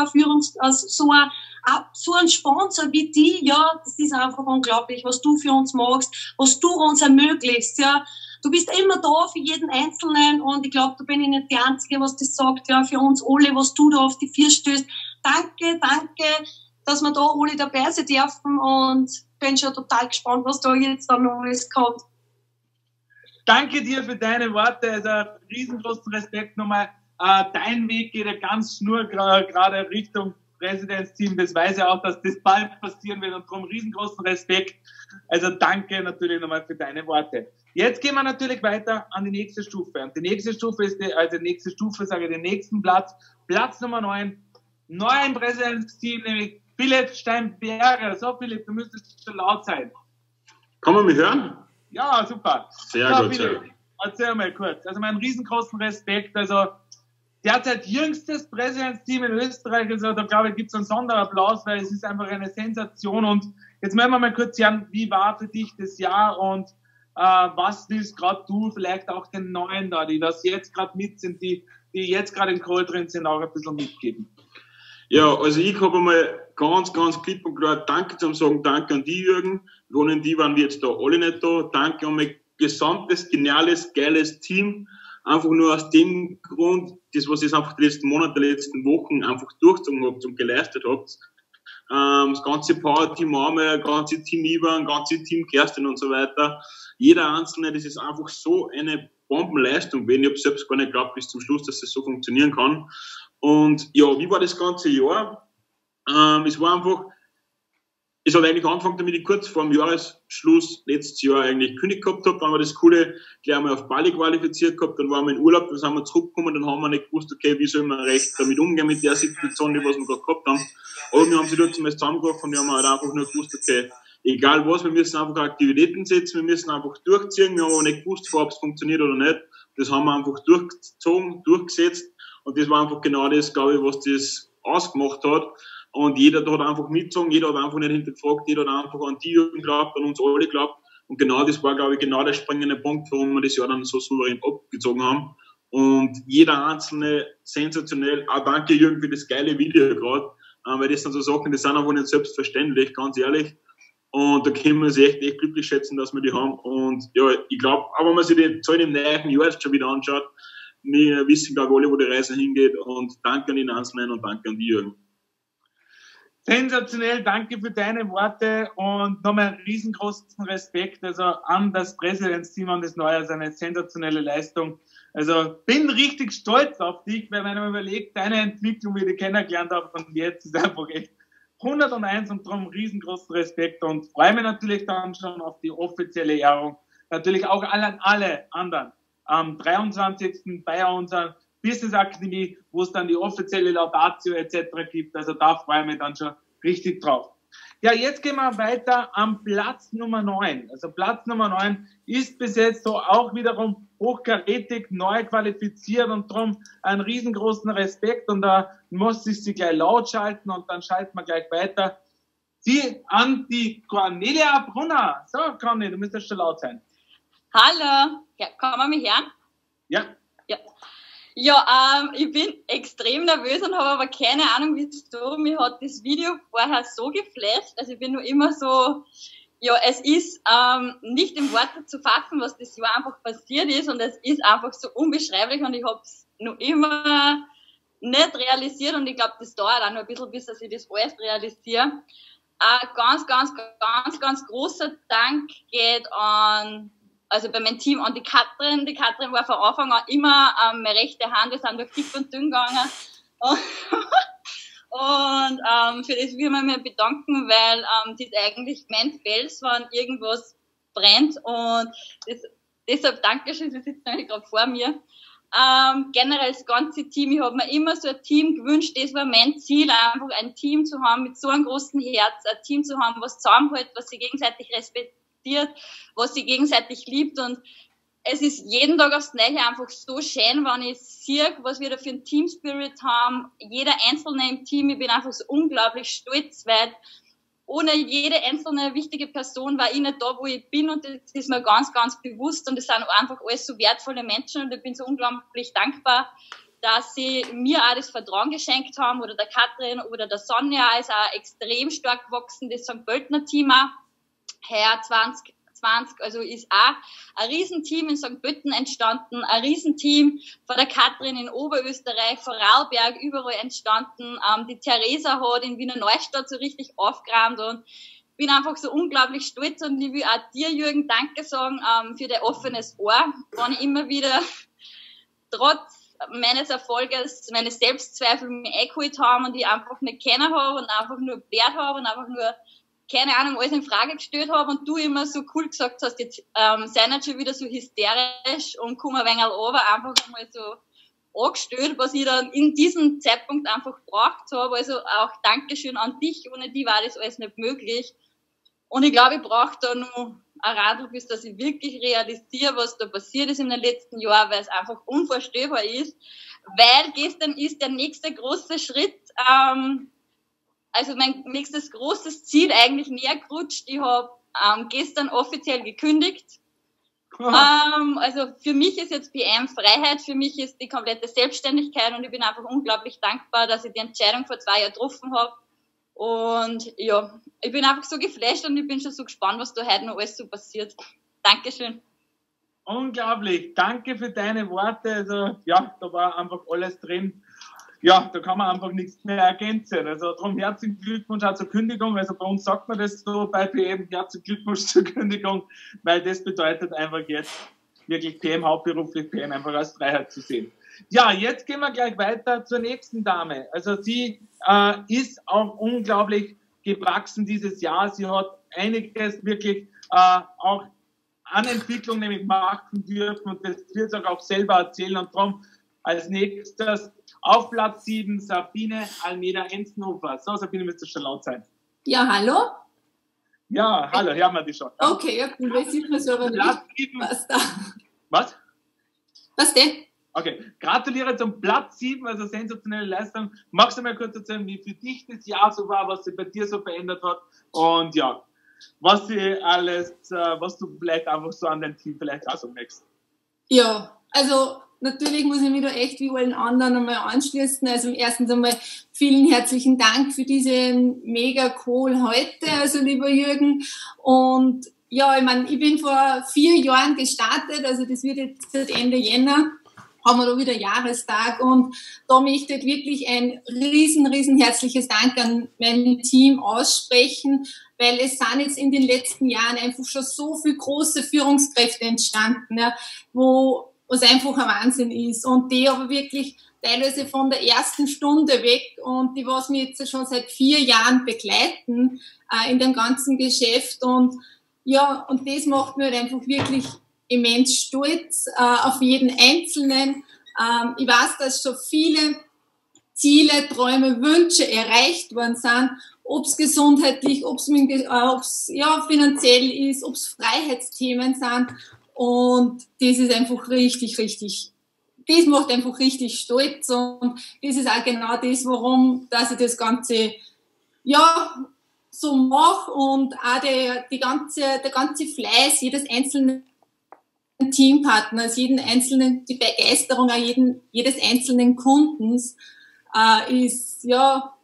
ein Sponsor wie die, ja, das ist einfach unglaublich, was du für uns machst, was du uns ermöglichst, ja. Du bist immer da für jeden Einzelnen, und ich glaube, da bin ich nicht die Einzige, was das sagt, ja, für uns alle, was du da auf die Vier stößt. Danke, dass wir da alle dabei sein dürfen, und bin schon total gespannt, was da jetzt dann noch alles kommt. Danke dir für deine Worte, also riesengroßen Respekt nochmal. Dein Weg geht ja ganz schnurgerade Richtung Präsidentsteam. Das weiß ja auch, dass das bald passieren wird, und darum riesengroßen Respekt. Also danke natürlich nochmal für deine Worte. Jetzt gehen wir natürlich weiter an die nächste Stufe. Und die nächste Stufe ist den nächsten Platz. Platz Nummer 9. Neu im Präsidentsteam, nämlich Philipp Steinberger. So, Philipp, du müsstest schon laut sein. Kann man mich hören? Ja, super. Sehr so, gut, Philipp, erzähl mal kurz. Also meinen riesengroßen Respekt. Also derzeit jüngstes Präsidentsteam in Österreich. Also da glaube ich, gibt es einen Sonderapplaus, weil es ist einfach eine Sensation. Und jetzt möchten wir mal kurz hören, wie war für dich das Jahr, und was willst gerade du vielleicht auch den Neuen da, die das jetzt gerade mit sind, die jetzt gerade im Call drin sind, auch ein bisschen mitgeben? Ja, also ich habe einmal ganz klipp und klar Danke zu sagen. Danke an die, Jürgen. Ohne die waren wir jetzt da alle nicht da. Danke an mein gesamtes, geniales, geiles Team. einfach nur aus dem Grund, das, was ich einfach die letzten Monate, die letzten Wochen einfach durchgezogen habt und geleistet habt. Das ganze Power-Team Arme, das ganze Team Ivan, das ganze Team Kerstin und so weiter. Jeder Einzelne, das ist einfach so eine Bombenleistung gewesen. Ich habe selbst gar nicht geglaubt bis zum Schluss, dass das so funktionieren kann. Und ja, wie war das ganze Jahr? Es hat eigentlich angefangen, damit ich kurz vor dem Jahresschluss letztes Jahr eigentlich gekündigt gehabt habe. Dann war das Coole, gleich einmal auf Bali qualifiziert gehabt, dann waren wir in Urlaub, dann sind wir zurückgekommen, dann haben wir nicht gewusst, okay, wie soll man recht damit umgehen mit der Situation, die was wir gerade gehabt haben. Aber wir haben sie dort zumindest zusammengebracht und wir haben halt einfach nur gewusst, okay, egal was, wir müssen einfach Aktivitäten setzen, wir müssen einfach durchziehen, wir haben aber nicht gewusst, ob es funktioniert oder nicht. Das haben wir einfach durchgezogen, durchgesetzt und das war einfach genau das, glaube ich, was das ausgemacht hat. Und jeder hat einfach mitgezogen, jeder hat einfach nicht hinterfragt, jeder hat einfach an die Jürgen geglaubt, an uns alle geglaubt. Und genau das war, glaube ich, genau der springende Punkt, warum wir das Jahr dann so souverän abgezogen haben. Und jeder Einzelne sensationell. Auch danke Jürgen für das geile Video gerade, weil das sind so Sachen, die sind einfach nicht selbstverständlich, ganz ehrlich. Und da können wir uns echt glücklich schätzen, dass wir die haben. Und ja, ich glaube, auch wenn man sich die Zahlen im neuen Jahr jetzt schon wieder anschaut, wir wissen, glaube ich, alle, wo die Reise hingeht. Und danke an den Einzelnen und danke an die Jürgen. Sensationell, danke für deine Worte und nochmal einen riesengroßen Respekt an das Präsidentsteam, an das Neue, eine sensationelle Leistung. Also bin richtig stolz auf dich, weil wenn man überlegt, deine Entwicklung, wie ich kennengelernt habe und jetzt ist einfach echt 101 und darum riesengroßen Respekt und freue mich natürlich dann schon auf die offizielle Ehrung. Natürlich auch alle anderen am 23. bei unserer Business Akademie, wo es dann die offizielle Laudatio etc. gibt. Also da freue ich mich dann schon richtig drauf. Ja, jetzt gehen wir weiter am Platz Nummer 9. Also Platz Nummer 9 ist bis jetzt so auch wiederum hochkarätig neu qualifiziert und darum einen riesengroßen Respekt und da muss ich sie gleich laut schalten und dann schalten wir gleich weiter. Die Cornelia Brunner. So, Conny, du müsstest schon laut sein. Hallo, ja, kann man mich hören? Ja. Ja, ich bin extrem nervös und habe aber keine Ahnung, wieso. Mich hat das Video vorher so geflasht. Also ich bin nur immer so, ja, es ist nicht in Worte zu fassen, was das Jahr einfach passiert ist und es ist einfach so unbeschreiblich und ich habe es noch immer nicht realisiert und ich glaube, das dauert auch noch ein bisschen, bis ich das alles realisiere. Ganz großer Dank geht also bei meinem Team an die Katrin. Die Katrin war von Anfang an immer meine rechte Hand. Wir sind durch dick und dünn gegangen. Und für das will ich mir bedanken, weil das ist eigentlich mein Fels, wenn irgendwas brennt. Und deshalb Dankeschön, Sie sitzen eigentlich gerade vor mir. Generell das ganze Team, ich habe mir immer so ein Team gewünscht, das war mein Ziel, einfach ein Team zu haben mit so einem großen Herz, ein Team zu haben, was zusammenhält, was sich gegenseitig respektiert, was sich gegenseitig liebt und es ist jeden Tag aufs Neue einfach so schön, wenn ich sehe, was wir da für einen Team-Spirit haben, jeder Einzelne im Team, ich bin einfach so unglaublich stolz, weil ohne jede einzelne wichtige Person war ich nicht da, wo ich bin und das ist mir ganz bewusst und es sind einfach alles so wertvolle Menschen und ich bin so unglaublich dankbar, dass sie mir auch das Vertrauen geschenkt haben oder der Katrin oder der Sonja ist auch extrem stark gewachsen, das St. Pöltener Team auch, heuer 2020, also ist auch ein Riesenteam in St. Pölten entstanden, ein Riesenteam von der Katrin in Oberösterreich, von Vorarlberg, überall entstanden. Die Theresa hat in Wiener Neustadt so richtig aufgeräumt und bin einfach so unglaublich stolz und ich will auch dir, Jürgen, Danke sagen für dein offenes Ohr, wenn ich immer wieder trotz meines Erfolges meine Selbstzweifel mich eingeholt haben und ich einfach nicht kennen habe und einfach nur blärt habe und einfach nur keine Ahnung, alles in Frage gestellt habe und du immer so cool gesagt hast, jetzt sei nicht schon wieder so hysterisch und komm ein wenig runter, einfach mal so angestellt, was ich dann in diesem Zeitpunkt einfach gebraucht habe. Also auch Dankeschön an dich, ohne die war das alles nicht möglich. Und ich glaube, ich brauche da noch ein Radl, bis dass ich wirklich realisiere, was da passiert ist in den letzten Jahren, weil es einfach unvorstellbar ist. Weil gestern ist der nächste große Schritt, also mein nächstes großes Ziel eigentlich näher gerutscht. Ich habe gestern offiziell gekündigt. Also für mich ist jetzt PM Freiheit, für mich ist die komplette Selbstständigkeit und ich bin einfach unglaublich dankbar, dass ich die Entscheidung vor 2 Jahren getroffen habe. Und ja, ich bin einfach so geflasht und ich bin schon so gespannt, was da heute noch alles so passiert. Dankeschön. unglaublich. Danke für deine Worte. Also, ja, da war einfach alles drin. Ja, da kann man einfach nichts mehr ergänzen. Also, darum herzlichen Glückwunsch auch zur Kündigung. Also, bei uns sagt man das so bei PM, herzlichen Glückwunsch zur Kündigung, weil das bedeutet einfach jetzt wirklich PM, hauptberuflich PM, einfach als Freiheit zu sehen. Ja, jetzt gehen wir gleich weiter zur nächsten Dame. Also, sie ist auch unglaublich gewachsen dieses Jahr. Sie hat einiges wirklich auch an Entwicklung nämlich machen dürfen und das wird sie auch selber erzählen. Und darum als nächstes auf Platz 7 Sabine Almeida-Enzenhofer. So, Sabine, müsste schon laut sein. Ja, hallo? Ja, hallo, hören wir dich schon. Ja. Okay, ja, cool, weil sieht man so, aber Platz nicht. 7. Was da? Was? Was denn? Okay, gratuliere zum Platz 7, also sensationelle Leistung. Magst du mal kurz erzählen, wie für dich das Jahr so war, was sich bei dir so verändert hat und ja, was sie alles, was du vielleicht einfach so an dein Team vielleicht auch so merkst? Ja, also natürlich muss ich mich da echt wie allen anderen einmal anschließen. Also erstens einmal vielen herzlichen Dank für diesen mega Call heute, also lieber Jürgen. Und ja, ich meine, ich bin vor 4 Jahren gestartet, also das wird jetzt seit Ende Jänner, haben wir da wieder Jahrestag und da möchte ich wirklich ein riesen herzliches Dank an mein Team aussprechen, weil es sind jetzt in den letzten Jahren einfach schon so viele große Führungskräfte entstanden, ja, was einfach ein Wahnsinn ist und die aber wirklich teilweise von der ersten Stunde weg und die, was mich jetzt schon seit 4 Jahren begleiten in dem ganzen Geschäft und ja, und das macht mir halt einfach wirklich immens stolz auf jeden Einzelnen. Ich weiß, dass schon viele Ziele, Träume, Wünsche erreicht worden sind, ob es gesundheitlich, ob es ja, finanziell ist, ob es Freiheitsthemen sind. Und das ist einfach richtig, das macht einfach richtig stolz. Und das ist auch genau das, warum, dass ich das Ganze, ja, so mache und auch der ganze Fleiß, jedes einzelne Teampartners, jeden einzelnen, die Begeisterung auch jedes einzelnen Kundens ist ja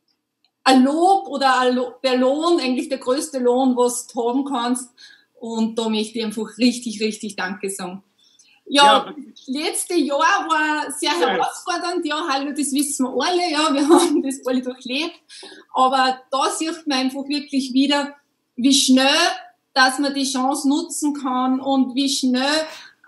ein Lob oder der Lohn, eigentlich der größte Lohn, was du haben kannst. Und da möchte ich einfach richtig Danke sagen. Ja, letzte Jahr war sehr herausfordernd. Ja, hallo, das wissen wir alle. Ja, wir haben das alle durchlebt. Aber da sieht man einfach wirklich wieder, wie schnell, dass man die Chance nutzen kann und wie schnell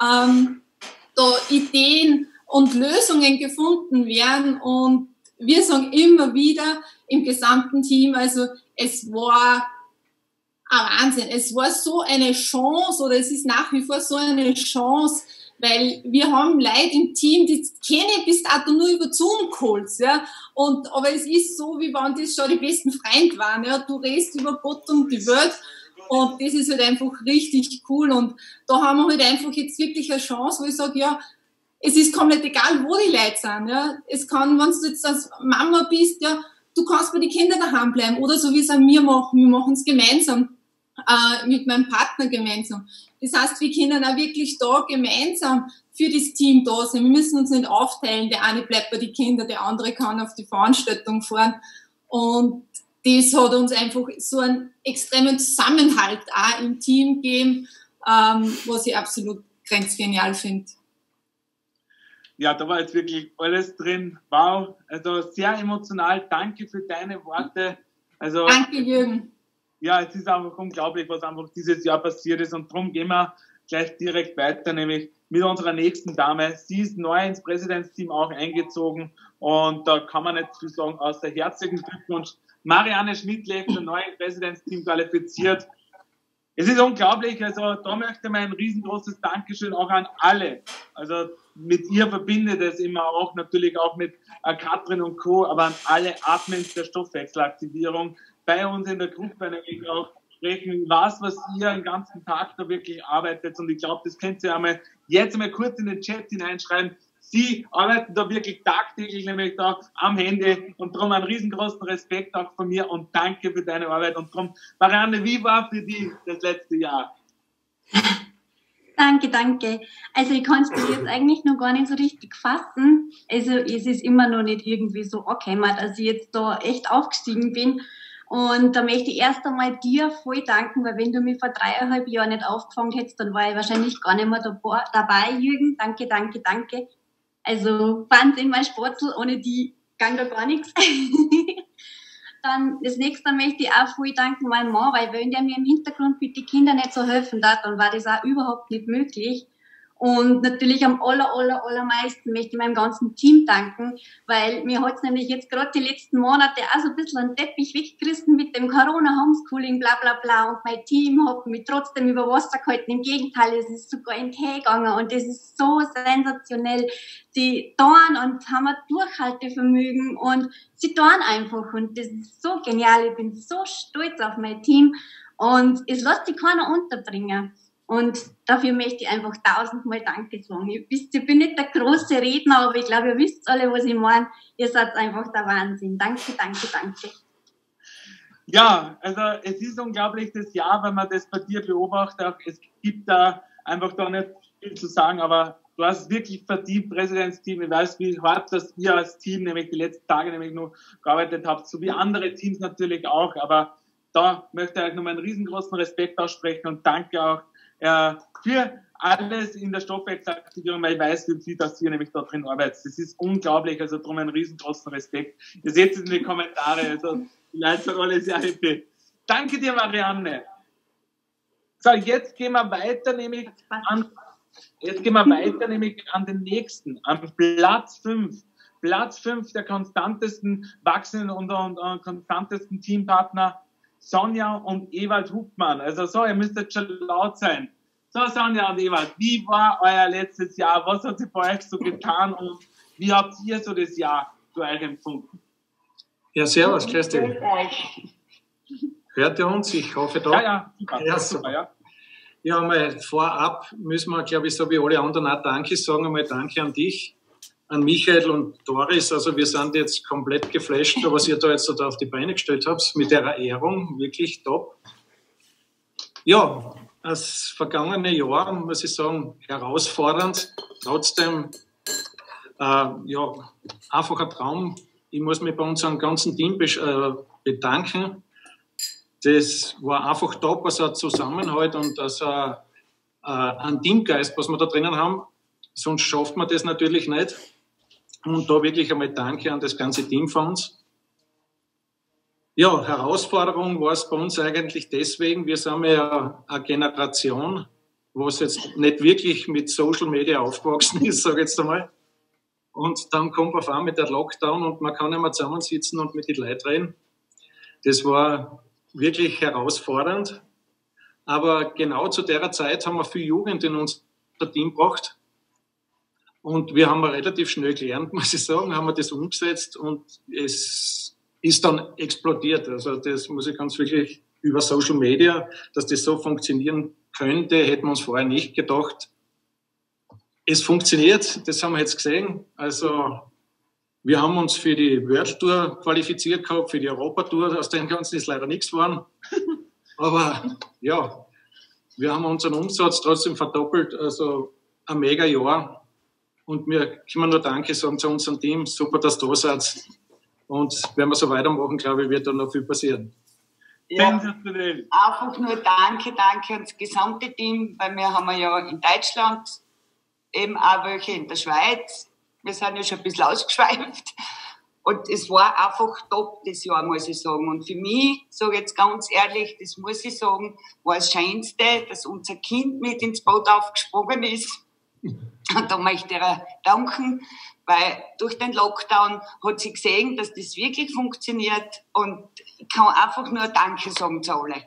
da Ideen und Lösungen gefunden werden. Und wir sagen immer wieder im gesamten Team, also es war ein Wahnsinn. Es war so eine Chance oder es ist nach wie vor so eine Chance, weil wir haben Leute im Team, die kenne ich bis dato nur über Zoom-Calls, ja. Aber es ist so, wie wenn das schon die besten Freunde waren, ja. Du redest über Gott und die Welt. Und das ist halt einfach richtig cool. Und da haben wir halt einfach jetzt wirklich eine Chance, wo ich sage, ja, es ist komplett egal, wo die Leute sind, ja. Es kann, wenn du jetzt als Mama bist, ja, du kannst bei den Kindern daheim bleiben. Oder so wie es auch wir machen es gemeinsam, mit meinem Partner gemeinsam. Das heißt, wir können auch wirklich da gemeinsam für das Team da sein. Wir müssen uns nicht aufteilen. Der eine bleibt bei den Kindern, der andere kann auf die Veranstaltung fahren. Und das hat uns einfach so einen extremen Zusammenhalt auch im Team gegeben, was ich absolut grenzgenial finde. Ja, da war jetzt wirklich alles drin. Wow, also sehr emotional. Danke für deine Worte. Also, danke, Jürgen. Ja, es ist einfach unglaublich, was einfach dieses Jahr passiert ist. Und darum gehen wir gleich direkt weiter, nämlich mit unserer nächsten Dame. Sie ist neu ins Präsidentsteam auch eingezogen. Und da kann man nicht viel sagen, außer herzlichen Glückwunsch. Marianne Schmidtlechter, neu im Präsidentsteam qualifiziert. Es ist unglaublich. Also da möchte man ein riesengroßes Dankeschön auch an alle. Also mit ihr verbindet es immer auch natürlich auch mit Katrin und Co., aber an alle Admins der Stoffwechselaktivierung bei uns in der Gruppe nämlich auch sprechen, was ihr den ganzen Tag da wirklich arbeitet. Und ich glaube, das könnt ihr jetzt einmal kurz in den Chat hineinschreiben. Sie arbeiten da wirklich tagtäglich, nämlich da am Handy. Und darum einen riesengroßen Respekt auch von mir und danke für deine Arbeit. Und darum, Marianne, wie war für dich das letzte Jahr? Danke. Also ich kann es bis jetzt eigentlich noch gar nicht so richtig fassen. Also es ist immer noch nicht irgendwie so angekommen, dass ich jetzt da echt aufgestiegen bin. Und da möchte ich erst einmal dir voll danken, weil wenn du mich vor 3,5 Jahren nicht aufgefangen hättest, dann war ich wahrscheinlich gar nicht mehr dabei, Jürgen. Danke, danke, danke. Also Wahnsinn, mein Sportler, ohne die ging da gar nichts. Dann das nächste möchte ich auch voll danken meinem Mann, weil wenn der mir im Hintergrund mit den Kindern nicht so helfen darf, dann war das auch überhaupt nicht möglich. Und natürlich am allermeisten möchte ich meinem ganzen Team danken, weil mir hat's nämlich jetzt gerade die letzten Monate auch so ein bisschen einen Teppich weggerissen mit dem Corona-Homeschooling, bla bla bla. Und mein Team hat mich trotzdem über Wasser gehalten. Im Gegenteil, es ist sogar in Tee gegangen und das ist so sensationell. Die tun und haben ein Durchhaltevermögen und sie tun einfach und das ist so genial. Ich bin so stolz auf mein Team und es lässt sich keiner unterbringen. Und dafür möchte ich einfach 1000-mal Danke sagen. Ihr wisst, ich bin nicht der große Redner, aber ich glaube, ihr wisst alle, was ich meine. Ihr seid einfach der Wahnsinn. Danke, danke, danke. Ja, also es ist unglaublich das Jahr, wenn man das bei dir beobachtet. Auch es gibt da einfach da nicht viel zu sagen, aber du hast wirklich verdient, Präsidentsteam. Ich weiß, wie hart das ihr als Team nämlich die letzten Tage nämlich nur gearbeitet habt, so wie andere Teams natürlich auch. Aber da möchte ich euch nochmal einen riesengroßen Respekt aussprechen und danke auch für alles in der Stoffwechselaktivierung, weil ich weiß, wie viel das ihr nämlich da drin arbeitet. Das ist unglaublich, also darum einen riesengroßen Respekt. Ihr seht es in die Kommentare, also die Leute sind alle sehr happy. Danke dir, Marianne. So, jetzt gehen wir weiter, nämlich an den nächsten, an Platz 5. Platz 5 der konstantesten wachsenden und konstantesten Teampartner, Sonja und Ewald Hupmann. Also so, ihr müsst jetzt schon laut sein. So, Sonja und Ewald, wie war euer letztes Jahr? Was hat sich bei euch so getan und wie habt ihr so das Jahr für euch empfunden? Ja, servus, grüß dich. Hört ihr uns? Ich hoffe doch. Ja, super. Ja, super, ja. Ja, mal vorab müssen wir, glaube ich, so wie alle anderen auch Danke sagen. Einmal Danke an dich, an Michael und Doris. Also wir sind jetzt komplett geflasht, was ihr da jetzt da auf die Beine gestellt habt, mit der Ehrung, wirklich top. Ja, das vergangene Jahr, muss ich sagen, herausfordernd, trotzdem, ja, einfach ein Traum. Ich muss mich bei unserem ganzen Team bedanken. Das war einfach top, also ein Zusammenhalt und also ein Teamgeist, was wir da drinnen haben. Sonst schafft man das natürlich nicht. Und da wirklich einmal Danke an das ganze Team von uns. Ja, Herausforderung war es bei uns eigentlich deswegen, wir sind ja eine Generation, wo es jetzt nicht wirklich mit Social Media aufgewachsen ist, sage ich jetzt einmal. Und dann kommt auf einmal der Lockdown und man kann nicht mehr zusammensitzen und mit den Leuten reden. Das war wirklich herausfordernd. Aber genau zu der Zeit haben wir viel Jugend in unser Team gebracht. Und wir haben relativ schnell gelernt, muss ich sagen, haben wir das umgesetzt und es ist dann explodiert. Also das muss ich ganz wirklich über Social Media, dass das so funktionieren könnte, hätten wir uns vorher nicht gedacht. Es funktioniert, das haben wir jetzt gesehen. Also wir haben uns für die World Tour qualifiziert gehabt, für die Europa Tour. Aus dem Ganzen ist leider nichts geworden. Aber ja, wir haben unseren Umsatz trotzdem verdoppelt. Also ein mega Jahr. Und wir können nur Danke sagen zu unserem Team. Super, dass du da seid. Und wenn wir so weitermachen, glaube ich, wird da noch viel passieren. Ja, einfach nur Danke ans gesamte Team, weil wir haben ja in Deutschland eben auch welche in der Schweiz. Wir sind ja schon ein bisschen ausgeschweift. Und es war einfach top das Jahr, muss ich sagen. Und für mich, sage ich jetzt ganz ehrlich, das muss ich sagen, war das Schönste, dass unser Kind mit ins Boot aufgesprungen ist. Und da möchte ich ihr danken, weil durch den Lockdown hat sie gesehen, dass das wirklich funktioniert. Und ich kann einfach nur Danke sagen zu alle.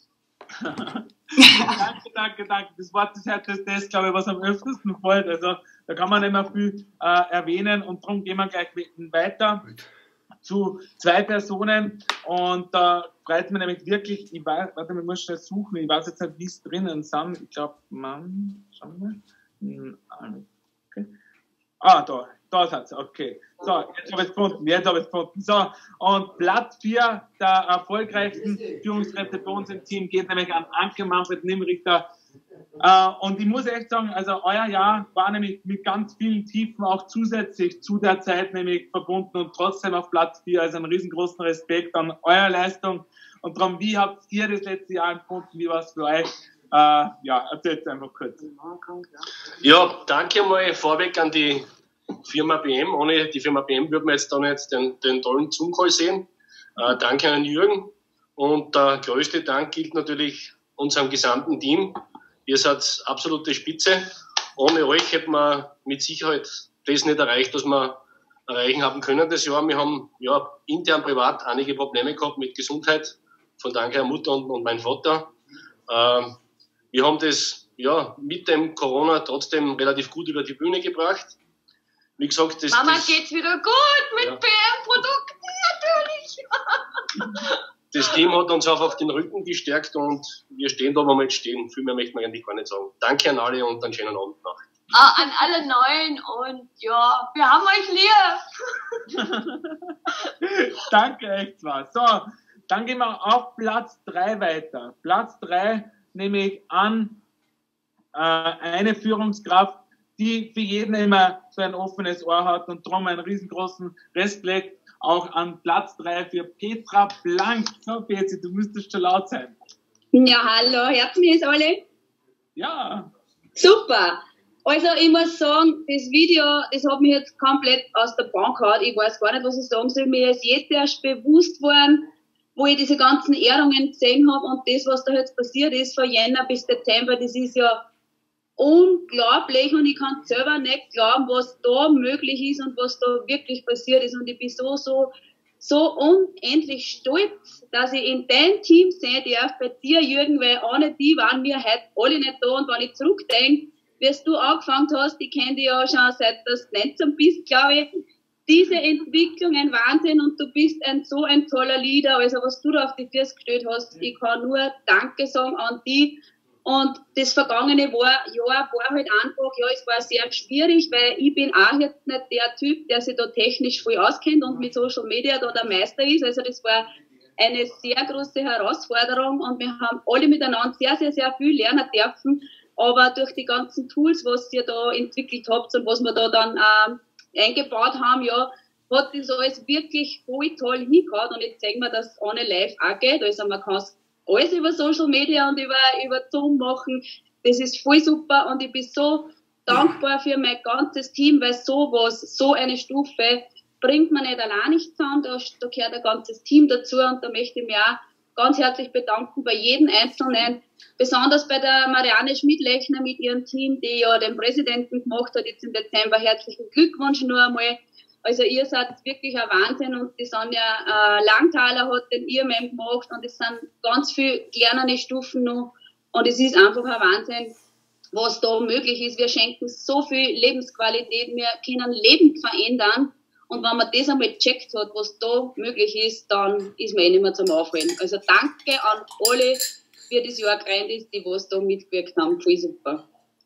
Danke. Das Wort des Herzens ist das, glaube ich, was am öftesten fällt. Also da kann man nicht mehr viel erwähnen und darum gehen wir gleich weiter zu 2 Personen und da freut mich nämlich wirklich, ich muss schnell suchen, ich weiß jetzt nicht, wie es drinnen sind. Ich glaube, schauen wir mal. Okay. Da ist es, okay. So, jetzt habe ich es gefunden. So, und Platz 4 der erfolgreichsten Führungskräfte bei uns im Team geht nämlich an Anke Manfred Nimmrichter Und ich muss echt sagen, also euer Jahr war nämlich mit ganz vielen Tiefen auch zusätzlich zu der Zeit nämlich verbunden und trotzdem auf Platz 4. Also einen riesengroßen Respekt an eure Leistung. Und darum, wie habt ihr das letzte Jahr empfunden? Wie war es für euch? Ja, erzählt einfach kurz. Ja, danke mal vorweg an die Firma BM. Ohne die Firma BM würde man jetzt da nicht den tollen Zoom-Call sehen. Danke an Jürgen. Und der größte Dank gilt natürlich unserem gesamten Team. Ihr seid absolute Spitze. Ohne euch hätten wir mit Sicherheit das nicht erreicht, was wir erreichen haben können das Jahr. Wir haben ja intern privat einige Probleme gehabt mit Gesundheit. Von daher Mutter und mein Vater. Wir haben das ja mit dem Corona trotzdem relativ gut über die Bühne gebracht. Wie gesagt, Mama, geht's wieder gut mit BM-Produkten, natürlich. Das Team hat uns einfach den Rücken gestärkt und wir stehen da, wo wir jetzt stehen. Viel mehr möchte man eigentlich gar nicht sagen. Danke an alle und einen schönen Abend noch. An alle Neuen und ja, wir haben euch lieb. Danke, echt zwar. So, dann gehen wir auf Platz 3 weiter. Platz 3 nehme ich an eine Führungskraft, die für jeden immer so ein offenes Ohr hat und darum einen riesengroßen Respekt auch an Platz 3 für Petra Blank. So, Petzi, du müsstest schon laut sein. Ja, hallo, hört mich jetzt alle? Ja. Super. Also, ich muss sagen, das Video, das hat mich jetzt komplett aus der Bahn gehauen. Ich weiß gar nicht, was ich sagen soll. Mir ist jetzt erst bewusst worden, wo ich diese ganzen Ehrungen gesehen habe und das, was da jetzt passiert ist, von Jänner bis Dezember, das ist ja unglaublich und ich kann selber nicht glauben, was da möglich ist und was da wirklich passiert ist und ich bin so unendlich stolz, dass ich in deinem Team sein darf, bei dir, Jürgen, weil ohne die waren wir heute alle nicht da und wenn ich zurückdenke, wie du angefangen hast, ich kenne dich ja schon seit du 19 bist, glaube ich, diese Entwicklung ein Wahnsinn und du bist so ein toller Leader, also was du da auf die Füße gestellt hast, ich kann nur Danke sagen an dich. Und das vergangene Jahr war halt einfach, ja, es war sehr schwierig, weil ich bin auch jetzt nicht der Typ, der sich da technisch voll auskennt und mit Social Media da der Meister ist. Also das war eine sehr große Herausforderung und wir haben alle miteinander sehr, sehr, sehr viel lernen dürfen. Aber durch die ganzen Tools, was ihr da entwickelt habt und was wir da dann eingebaut haben, ja, hat das alles wirklich voll toll hingehauen. Und jetzt sehen wir, dass es ohne live auch geht. Also man kann es alles über Social Media und über Zoom machen. Das ist voll super und ich bin so dankbar für mein ganzes Team, weil so eine Stufe bringt man nicht allein zusammen, da gehört ein ganzes Team dazu und da möchte ich mich auch ganz herzlich bedanken bei jedem Einzelnen, besonders bei der Marianne Schmidlechner mit ihrem Team, die ja den Präsidenten gemacht hat, jetzt im Dezember. Herzlichen Glückwunsch nur einmal. Also ihr seid wirklich ein Wahnsinn und die Sonja Langthaler hat den IMM gemacht und es sind ganz viele kleinere Stufen noch und es ist einfach ein Wahnsinn, was da möglich ist. Wir schenken so viel Lebensqualität, wir können Leben verändern und wenn man das einmal gecheckt hat, was da möglich ist, dann ist man nicht mehr zum Aufholen. Also danke an alle für das Jahr Grindis, die was da mitgewirkt haben. Voll super.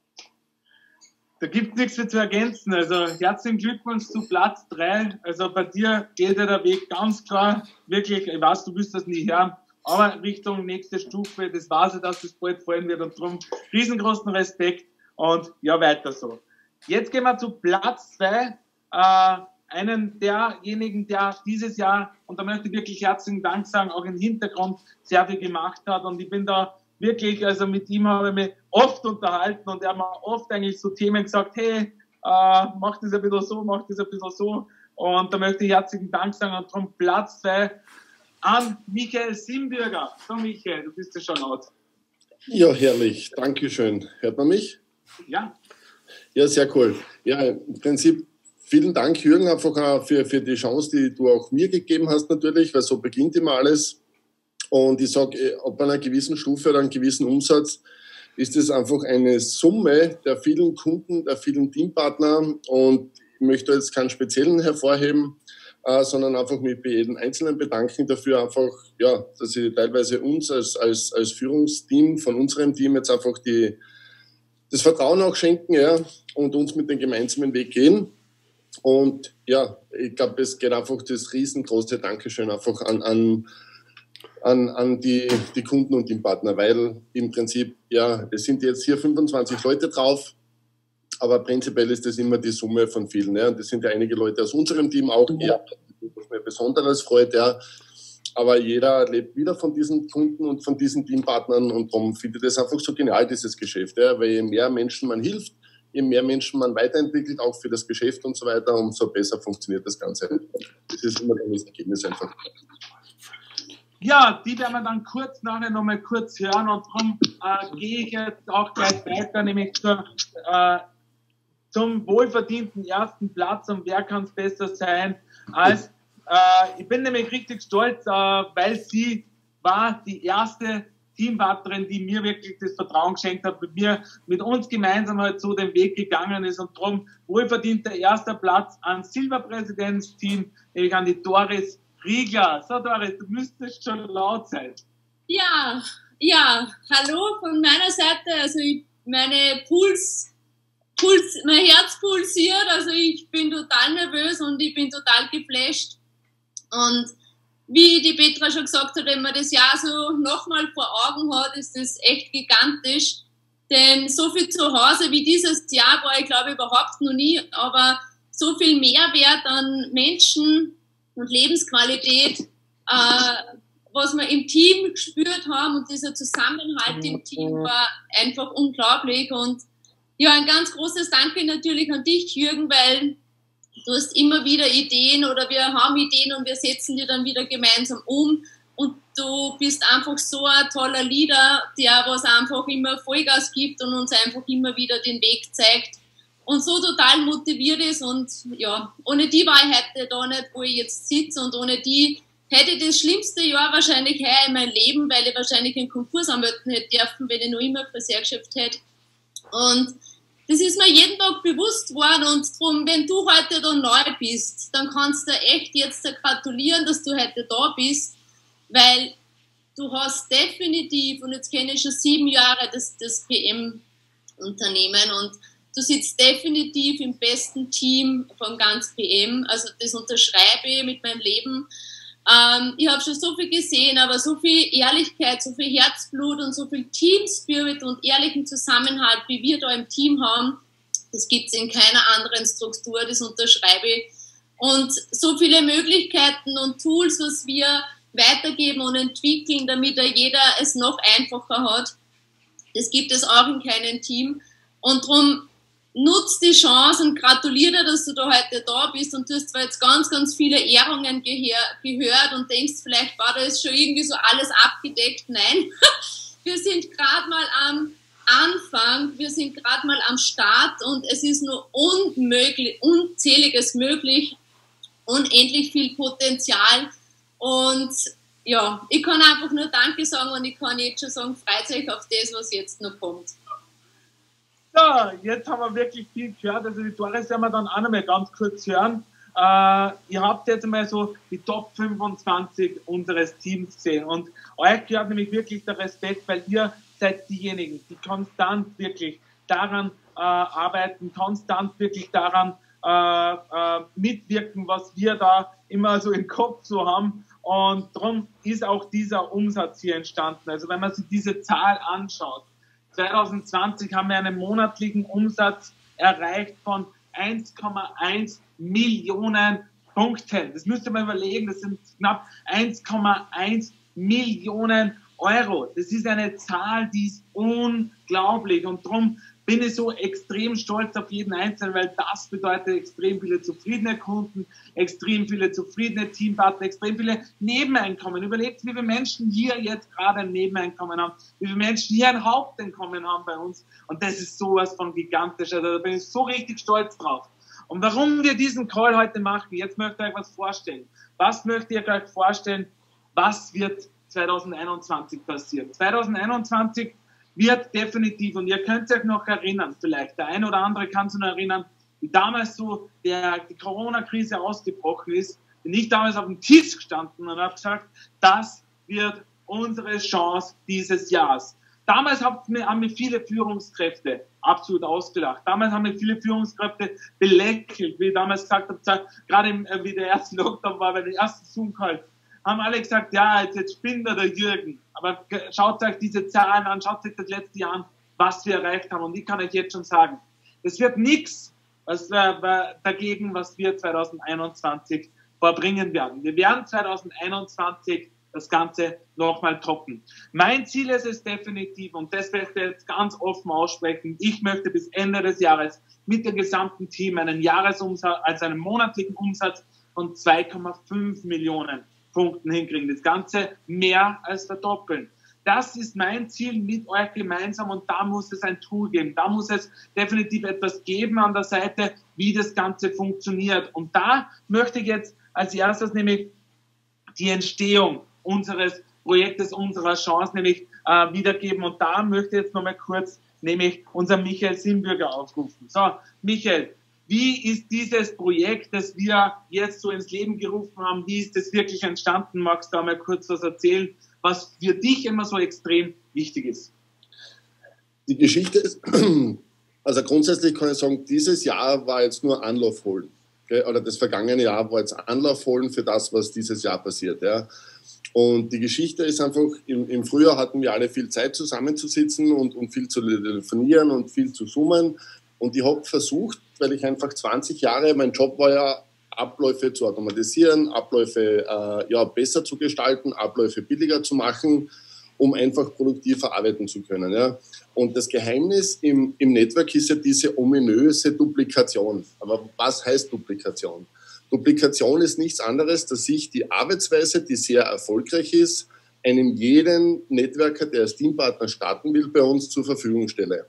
Da gibt es nichts mehr zu ergänzen. Also herzlichen Glückwunsch zu Platz 3. Also bei dir geht ja der Weg ganz klar, wirklich, ich weiß, du wirst das nie hören, aber Richtung nächste Stufe, das weiß ich, dass das bald fallen wird und darum riesengroßen Respekt und ja, weiter so. Jetzt gehen wir zu Platz 2, einen derjenigen, der dieses Jahr, und da möchte ich wirklich herzlichen Dank sagen, auch im Hintergrund sehr viel gemacht hat und ich bin da wirklich, also mit ihm habe ich mich oft unterhalten und er hat mir oft eigentlich so Themen gesagt, hey, mach das ein bisschen so, mach das ein bisschen so. Und da möchte ich herzlichen Dank sagen und darum Platz 2 an Michael Simbürger. So Michael, du bist ja schon laut. Ja, herrlich. Dankeschön. Hört man mich? Ja. Ja, sehr cool. Ja, im Prinzip vielen Dank, Jürgen, einfach auch für die Chance, die du auch mir gegeben hast natürlich, weil so beginnt immer alles. Und ich sage, ab einer gewissen Stufe oder einem gewissen Umsatz ist es einfach eine Summe der vielen Kunden, der vielen Teampartner. Und ich möchte jetzt keinen speziellen hervorheben, sondern einfach mich bei jedem Einzelnen bedanken dafür einfach, ja, dass sie teilweise uns als Führungsteam von unserem Team jetzt einfach das Vertrauen auch schenken, ja, und uns mit dem gemeinsamen Weg gehen. Und ja, ich glaube, es geht einfach das riesengroße Dankeschön einfach an an die Kunden und den Partner, weil im Prinzip, ja, es sind jetzt hier 25 Leute drauf, aber prinzipiell ist das immer die Summe von vielen. Ja. Und das sind ja einige Leute aus unserem Team auch, was mir besonders freut, ja. Aber jeder lebt wieder von diesen Kunden und von diesen Teampartnern und darum finde ich das einfach so genial, dieses Geschäft, ja. Weil je mehr Menschen man hilft, je mehr Menschen man weiterentwickelt, auch für das Geschäft und so weiter, umso besser funktioniert das Ganze. Das ist immer das Ergebnis einfach. Ja, die werden wir dann nachher nochmal kurz hören und darum gehe ich jetzt auch gleich weiter, nämlich zum wohlverdienten ersten Platz und wer kann es besser sein als, ich bin nämlich richtig stolz, weil sie war die erste Teampartnerin, die mir wirklich das Vertrauen geschenkt hat, mit uns gemeinsam halt so den Weg gegangen ist und darum wohlverdienter erster Platz an Silberpräsidentsteam, nämlich an die Doris Riegler. So Doris, du müsstest schon laut sein. Ja, hallo von meiner Seite, also mein Herz pulsiert, also ich bin total nervös und ich bin total geflasht und wie die Petra schon gesagt hat, wenn man das Jahr so nochmal vor Augen hat, ist das echt gigantisch, denn so viel zu Hause wie dieses Jahr war ich glaube überhaupt noch nie, aber so viel Mehrwert an Menschen und Lebensqualität, was wir im Team gespürt haben und dieser Zusammenhalt im Team war einfach unglaublich und ja, ein ganz großes Danke natürlich an dich, Jürgen, weil du hast immer wieder Ideen oder wir haben Ideen und wir setzen die dann wieder gemeinsam um und du bist einfach so ein toller Leader, der was einfach immer Vollgas gibt und uns einfach immer wieder den Weg zeigt und so total motiviert ist und ja, ohne die war ich heute da nicht, wo ich jetzt sitze und ohne die hätte ich das schlimmste Jahr wahrscheinlich heuer in meinem Leben, weil ich wahrscheinlich einen Konkurs anmelden hätte dürfen, wenn ich noch immer Friseurgeschäft hätte. Und das ist mir jeden Tag bewusst worden und darum, wenn du heute da neu bist, dann kannst du echt jetzt gratulieren, dass du heute da bist, weil du hast definitiv, und jetzt kenne ich schon 7 Jahre das PM-Unternehmen und du sitzt definitiv im besten Team von ganz PM, also das unterschreibe ich mit meinem Leben. Ich habe schon so viel gesehen, aber so viel Ehrlichkeit, so viel Herzblut und so viel Teamspirit und ehrlichen Zusammenhalt, wie wir da im Team haben, das gibt es in keiner anderen Struktur, das unterschreibe ich. Und so viele Möglichkeiten und Tools, was wir weitergeben und entwickeln, damit jeder es noch einfacher hat, das gibt es auch in keinem Team. Und darum nutzt die Chance und gratuliere dir, dass du da heute da bist und du hast zwar jetzt ganz, ganz viele Ehrungen gehört und denkst vielleicht, da ist schon irgendwie so alles abgedeckt. Nein, wir sind gerade mal am Anfang, wir sind gerade mal am Start und es ist nur unzähliges möglich, unendlich viel Potenzial und ja, ich kann einfach nur Danke sagen und ich kann jetzt schon sagen, freut euch auf das, was jetzt noch kommt. So, jetzt haben wir wirklich viel gehört. Also die Doris werden wir dann auch noch mal ganz kurz hören. Ihr habt jetzt mal so die Top 25 unseres Teams gesehen und euch gehört nämlich wirklich der Respekt, weil ihr seid diejenigen, die konstant wirklich daran arbeiten, konstant wirklich daran mitwirken, was wir da immer so im Kopf so haben. Und darum ist auch dieser Umsatz hier entstanden. Also wenn man sich diese Zahl anschaut, 2020 haben wir einen monatlichen Umsatz erreicht von 1,1 Millionen Punkten. Das müsst ihr mal überlegen, das sind knapp 1,1 Millionen Euro. Das ist eine Zahl, die ist unglaublich und darum bin ich so extrem stolz auf jeden Einzelnen, weil das bedeutet extrem viele zufriedene Kunden, extrem viele zufriedene Teampartner, extrem viele Nebeneinkommen. Überlegt, wie viele Menschen hier jetzt gerade ein Nebeneinkommen haben, wie viele Menschen hier ein Haupteinkommen haben bei uns und das ist sowas von gigantisch. Also da bin ich so richtig stolz drauf. Und warum wir diesen Call heute machen, jetzt möchte ich euch was vorstellen. Was möchte ich euch vorstellen? Was wird 2021 passieren? 2021 wird definitiv, und ihr könnt euch noch erinnern, vielleicht, der eine oder andere kann sich noch erinnern, wie damals so die Corona-Krise ausgebrochen ist, bin ich damals auf dem Tisch gestanden und habe gesagt, das wird unsere Chance dieses Jahres. Damals haben mir viele Führungskräfte absolut ausgelacht. Damals haben mir viele Führungskräfte belächelt, wie ich damals gesagt habe, gerade wie der erste Lockdown war, bei dem ersten Zoom-Call. haben alle gesagt, ja, jetzt spinnt der Jürgen. Aber schaut euch diese Zahlen an, schaut euch das letzte Jahr an, was wir erreicht haben. Und ich kann euch jetzt schon sagen, es wird nichts dagegen, was wir 2021 vorbringen werden. Wir werden 2021 das Ganze nochmal toppen. Mein Ziel ist es definitiv, und das möchte ich jetzt ganz offen aussprechen, ich möchte bis Ende des Jahres mit dem gesamten Team einen Jahresumsatz, also einen monatlichen Umsatz von 2,5 Millionen Punkten hinkriegen. Das Ganze mehr als verdoppeln. Das ist mein Ziel mit euch gemeinsam, und da muss es ein Tool geben. Da muss es definitiv etwas geben an der Seite, wie das Ganze funktioniert. Und da möchte ich jetzt als erstes nämlich die Entstehung unseres Projektes, unserer Chance nämlich wiedergeben. Und da möchte ich jetzt nochmal kurz nämlich unser Michael Simbürger aufrufen. So, Michael, wie ist dieses Projekt, das wir jetzt so ins Leben gerufen haben, wie ist das wirklich entstanden? Magst du da mal kurz was erzählen, was für dich immer so extrem wichtig ist? Die Geschichte ist, also grundsätzlich kann ich sagen, dieses Jahr war jetzt nur Anlauf holen. Okay? Oder das vergangene Jahr war jetzt Anlauf holen für das, was dieses Jahr passiert. Ja? Und die Geschichte ist einfach, im Frühjahr hatten wir alle viel Zeit zusammenzusitzen und viel zu telefonieren und viel zu zoomen. Und ich habe versucht, weil ich einfach 20 Jahre, mein Job war ja, Abläufe zu automatisieren, Abläufe besser zu gestalten, Abläufe billiger zu machen, um einfach produktiver arbeiten zu können. Ja. Und das Geheimnis im Network ist ja diese ominöse Duplikation. Aber was heißt Duplikation? Duplikation ist nichts anderes, dass ich die Arbeitsweise, die sehr erfolgreich ist, einem jeden Networker, der als Teampartner starten will, bei uns zur Verfügung stelle.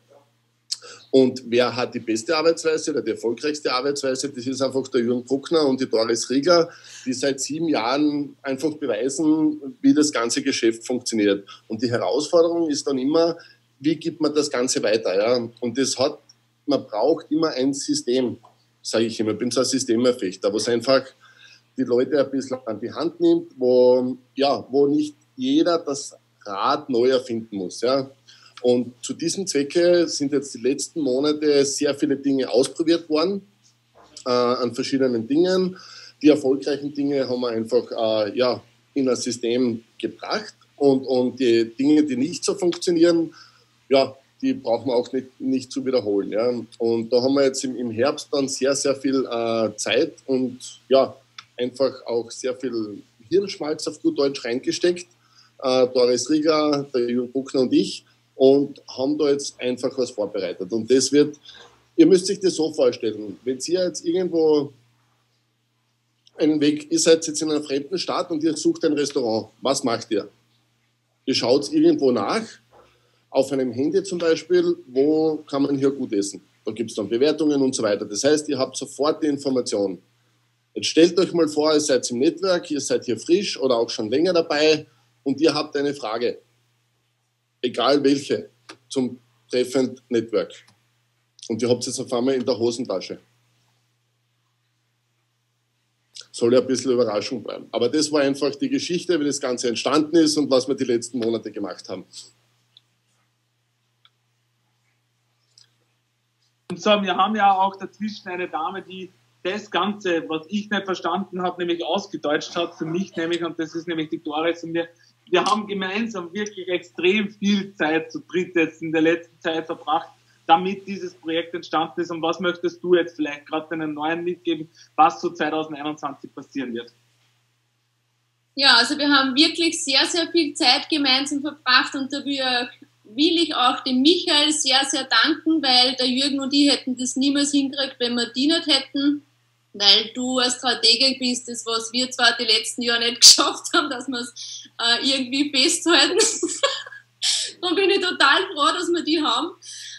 Und wer hat die beste Arbeitsweise oder die erfolgreichste Arbeitsweise? Das ist einfach der Jürgen Bruckner und die Doris Rieger, die seit 7 Jahren einfach beweisen, wie das ganze Geschäft funktioniert. Und die Herausforderung ist dann immer, wie gibt man das Ganze weiter? Ja? Und man braucht immer ein System, sage ich immer. Ich bin so ein Systemverfechter, wo es einfach die Leute ein bisschen an die Hand nimmt, wo nicht jeder das Rad neu erfinden muss. Ja? Und zu diesem Zwecke sind jetzt die letzten Monate sehr viele Dinge ausprobiert worden, an verschiedenen Dingen. Die erfolgreichen Dinge haben wir einfach in ein System gebracht, und die Dinge, die nicht so funktionieren, die brauchen wir auch nicht zu wiederholen. Ja. Und da haben wir jetzt im Herbst dann sehr, sehr viel Zeit und einfach auch sehr viel Hirnschmalz auf gut Deutsch reingesteckt. Doris Rieger, der Jürgen Bruckner und ich. Und haben da jetzt einfach was vorbereitet. Und das ihr müsst sich das so vorstellen, wenn ihr jetzt irgendwo einen Weg, ihr seid jetzt in einer fremden Stadt und ihr sucht ein Restaurant, was macht ihr? Ihr schaut irgendwo nach, auf einem Handy zum Beispiel, wo kann man hier gut essen? Da gibt es dann Bewertungen und so weiter. Das heißt, ihr habt sofort die Information. Jetzt stellt euch mal vor, ihr seid im Network, ihr seid hier frisch oder auch schon länger dabei und ihr habt eine Frage. Egal welche, zum Treffend Network. Und ihr habt es jetzt auf einmal in der Hosentasche. Soll ja ein bisschen Überraschung bleiben. Aber das war einfach die Geschichte, wie das Ganze entstanden ist und was wir die letzten Monate gemacht haben. Und so, wir haben ja auch dazwischen eine Dame, die das Ganze, was ich nicht verstanden habe, nämlich ausgedeutscht hat für mich, nämlich, und das ist nämlich die Doris und wir haben gemeinsam wirklich extrem viel Zeit zu dritt jetzt in der letzten Zeit verbracht, damit dieses Projekt entstanden ist. Und was möchtest du jetzt vielleicht gerade deinen Neuen mitgeben, was so 2021 passieren wird? Ja, also wir haben wirklich sehr, sehr viel Zeit gemeinsam verbracht, und da will ich auch dem Michael sehr, sehr danken, weil der Jürgen und ich hätten das niemals hingekriegt, wenn wir die nicht hätten. Weil du ein Stratege bist, das was wir zwar die letzten Jahre nicht geschafft haben, dass wir es irgendwie festhalten. Da bin ich total froh, dass wir die haben.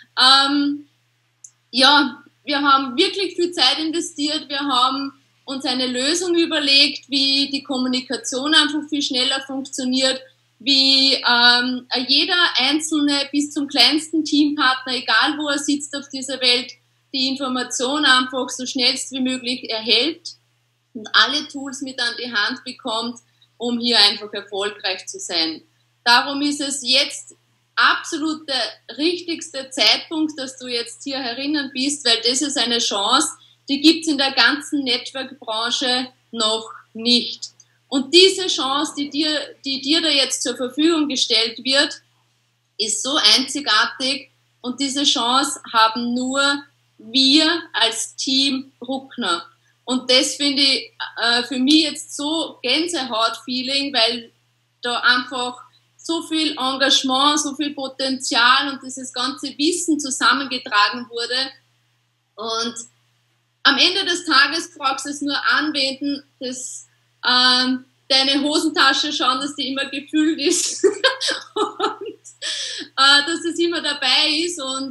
Wir haben wirklich viel Zeit investiert, wir haben uns eine Lösung überlegt, wie die Kommunikation einfach viel schneller funktioniert, wie jeder Einzelne bis zum kleinsten Teampartner, egal wo er sitzt auf dieser Welt, die Information einfach so schnellst wie möglich erhält und alle Tools mit an die Hand bekommt, um hier einfach erfolgreich zu sein. Darum ist es jetzt absolut der richtigste Zeitpunkt, dass du jetzt hier herinnen bist, weil das ist eine Chance, die gibt es in der ganzen Network-Branche noch nicht. Und diese Chance, die dir da jetzt zur Verfügung gestellt wird, ist so einzigartig. Und diese Chance haben nur wir als Team Bruckner. Und das finde ich für mich jetzt so Gänsehaut-Feeling, weil da einfach so viel Engagement, so viel Potenzial und dieses ganze Wissen zusammengetragen wurde. Und am Ende des Tages brauchst du es nur anwenden, dass deine Hosentasche schauen, dass die immer gefüllt ist und dass es immer dabei ist. Und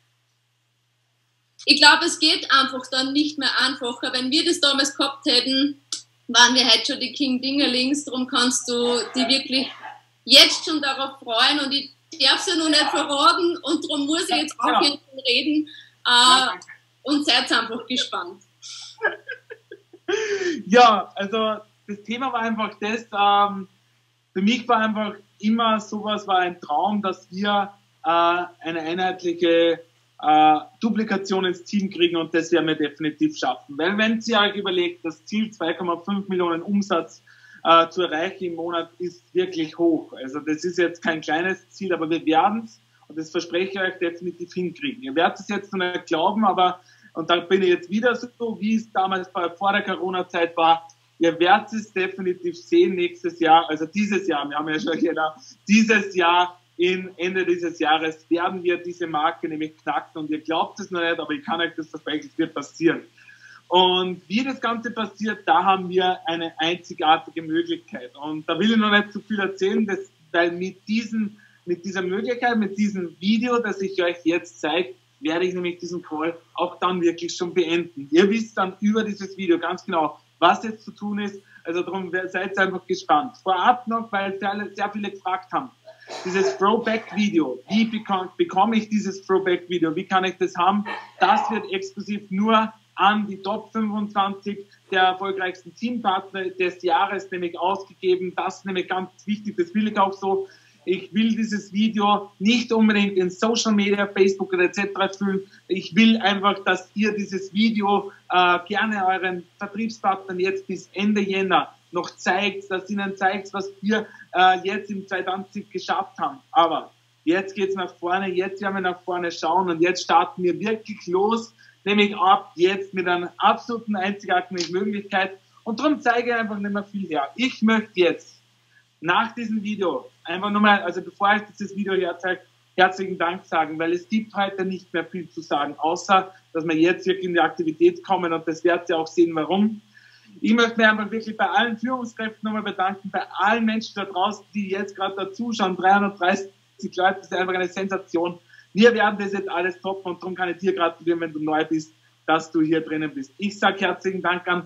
ich glaube, es geht einfach dann nicht mehr einfacher. Wenn wir das damals gehabt hätten, waren wir heute schon die King Dingerlings. Darum kannst du die wirklich jetzt schon darauf freuen. Und ich darf es ja noch nicht verraten und darum muss ich jetzt auch hier reden. Und seid einfach gespannt. Ja, also das Thema war einfach das, für mich war einfach immer sowas, war ein Traum, dass wir eine einheitliche Duplikation ins Team kriegen und das werden wir definitiv schaffen. Weil wenn Sie euch überlegt, das Ziel 2,5 Millionen Umsatz zu erreichen im Monat ist wirklich hoch. Also das ist jetzt kein kleines Ziel, aber wir werden es, und das verspreche ich euch, definitiv hinkriegen. Ihr werdet es jetzt noch nicht glauben, aber, und da bin ich jetzt wieder so, wie es damals vor der Corona-Zeit war, ihr werdet es definitiv sehen nächstes Jahr, also dieses Jahr, wir haben ja schon genau, dieses Jahr, Ende dieses Jahres werden wir diese Marke nämlich knacken und ihr glaubt es noch nicht, aber ich kann euch das versprechen, es wird passieren. Und wie das Ganze passiert, da haben wir eine einzigartige Möglichkeit. Und da will ich noch nicht zu viel erzählen, weil mit dieser Möglichkeit, mit diesem Video, das ich euch jetzt zeige, werde ich nämlich diesen Call auch dann wirklich schon beenden. Ihr wisst dann über dieses Video ganz genau, was jetzt zu tun ist. Also darum seid einfach gespannt. Vorab noch, weil sehr viele gefragt haben, dieses Throwback-Video, wie bekomme ich dieses Throwback-Video, wie kann ich das haben? Das wird exklusiv nur an die Top 25 der erfolgreichsten Teampartner des Jahres nämlich ausgegeben. Das ist nämlich ganz wichtig, das will ich auch so. Ich will dieses Video nicht unbedingt in Social Media, Facebook oder etc. füllen. Ich will einfach, dass ihr dieses Video gerne euren Vertriebspartnern jetzt bis Ende Jänner noch zeigt, dass ihnen zeigt, was wir jetzt im 2020 geschafft haben. Aber jetzt geht's nach vorne, jetzt werden wir nach vorne schauen und jetzt starten wir wirklich los, nämlich ab jetzt mit einer absoluten einzigartigen Möglichkeit. Und darum zeige ich einfach nicht mehr viel her. Ich möchte jetzt nach diesem Video einfach nochmal, also bevor ich dieses Video herzeige, herzlichen Dank sagen, weil es gibt heute nicht mehr viel zu sagen, außer, dass wir jetzt wirklich in die Aktivität kommen und das werdet ihr auch sehen, warum. Ich möchte mich einfach wirklich bei allen Führungskräften nochmal bedanken, bei allen Menschen da draußen, die jetzt gerade da zuschauen, 330 Leute, das ist einfach eine Sensation. Wir werden das jetzt alles toppen und darum kann ich dir gratulieren, wenn du neu bist, dass du hier drinnen bist. Ich sage herzlichen Dank an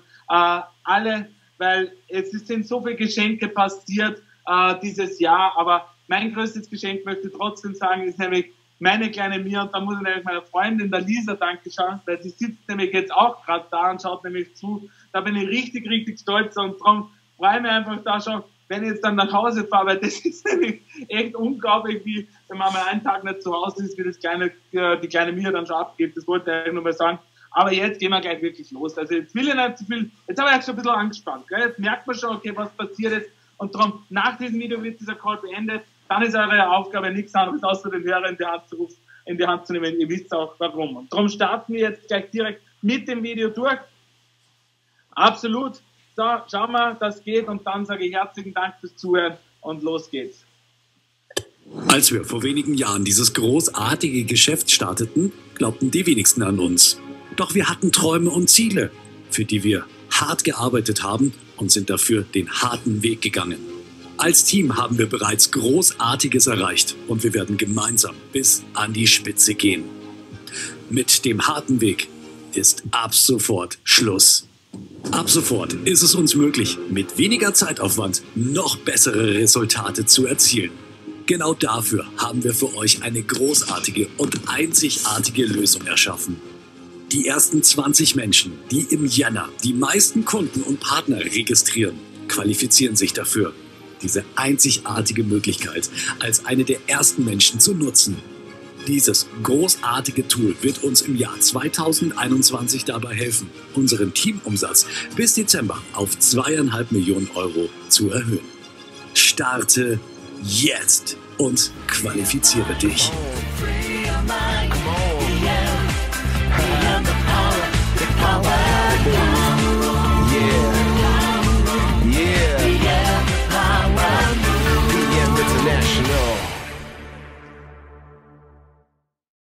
alle, weil es sind so viele Geschenke passiert dieses Jahr, aber mein größtes Geschenk möchte ich trotzdem sagen, ist nämlich meine kleine Mia, und da muss ich nämlich meiner Freundin, der Lisa, danke sagen, weil sie sitzt nämlich jetzt auch gerade da und schaut nämlich zu. Da bin ich richtig, richtig stolz und darum freue ich mich einfach da schon, wenn ich jetzt dann nach Hause fahre, weil das ist nämlich echt unglaublich, wie wenn man mal einen Tag nicht zu Hause ist, wie die kleine Mia dann schon abgeht. Das wollte ich eigentlich nur mal sagen. Aber jetzt gehen wir gleich wirklich los. Also jetzt will ich nicht zu viel, jetzt habe ich euch schon ein bisschen angespannt. Gell? Jetzt merkt man schon, okay, was passiert ist. Und darum, nach diesem Video wird dieser Call beendet. Dann ist eure Aufgabe nichts anderes, außer den Hörer in die Hand zu nehmen. Ihr wisst auch warum. Und darum starten wir jetzt gleich direkt mit dem Video durch. Absolut. So, schauen wir, das geht. Und dann sage ich herzlichen Dank fürs Zuhören und los geht's. Als wir vor wenigen Jahren dieses großartige Geschäft starteten, glaubten die wenigsten an uns. Doch wir hatten Träume und Ziele, für die wir hart gearbeitet haben und sind dafür den harten Weg gegangen. Als Team haben wir bereits Großartiges erreicht und wir werden gemeinsam bis an die Spitze gehen. Mit dem harten Weg ist ab sofort Schluss. Ab sofort ist es uns möglich, mit weniger Zeitaufwand noch bessere Resultate zu erzielen. Genau dafür haben wir für euch eine großartige und einzigartige Lösung erschaffen. Die ersten 20 Menschen, die im Jänner die meisten Kunden und Partner registrieren, qualifizieren sich dafür, diese einzigartige Möglichkeit als eine der ersten Menschen zu nutzen. Dieses großartige Tool wird uns im Jahr 2021 dabei helfen, unseren Teamumsatz bis Dezember auf 2,5 Millionen Euro zu erhöhen. Starte jetzt und qualifiziere dich. Free your mind.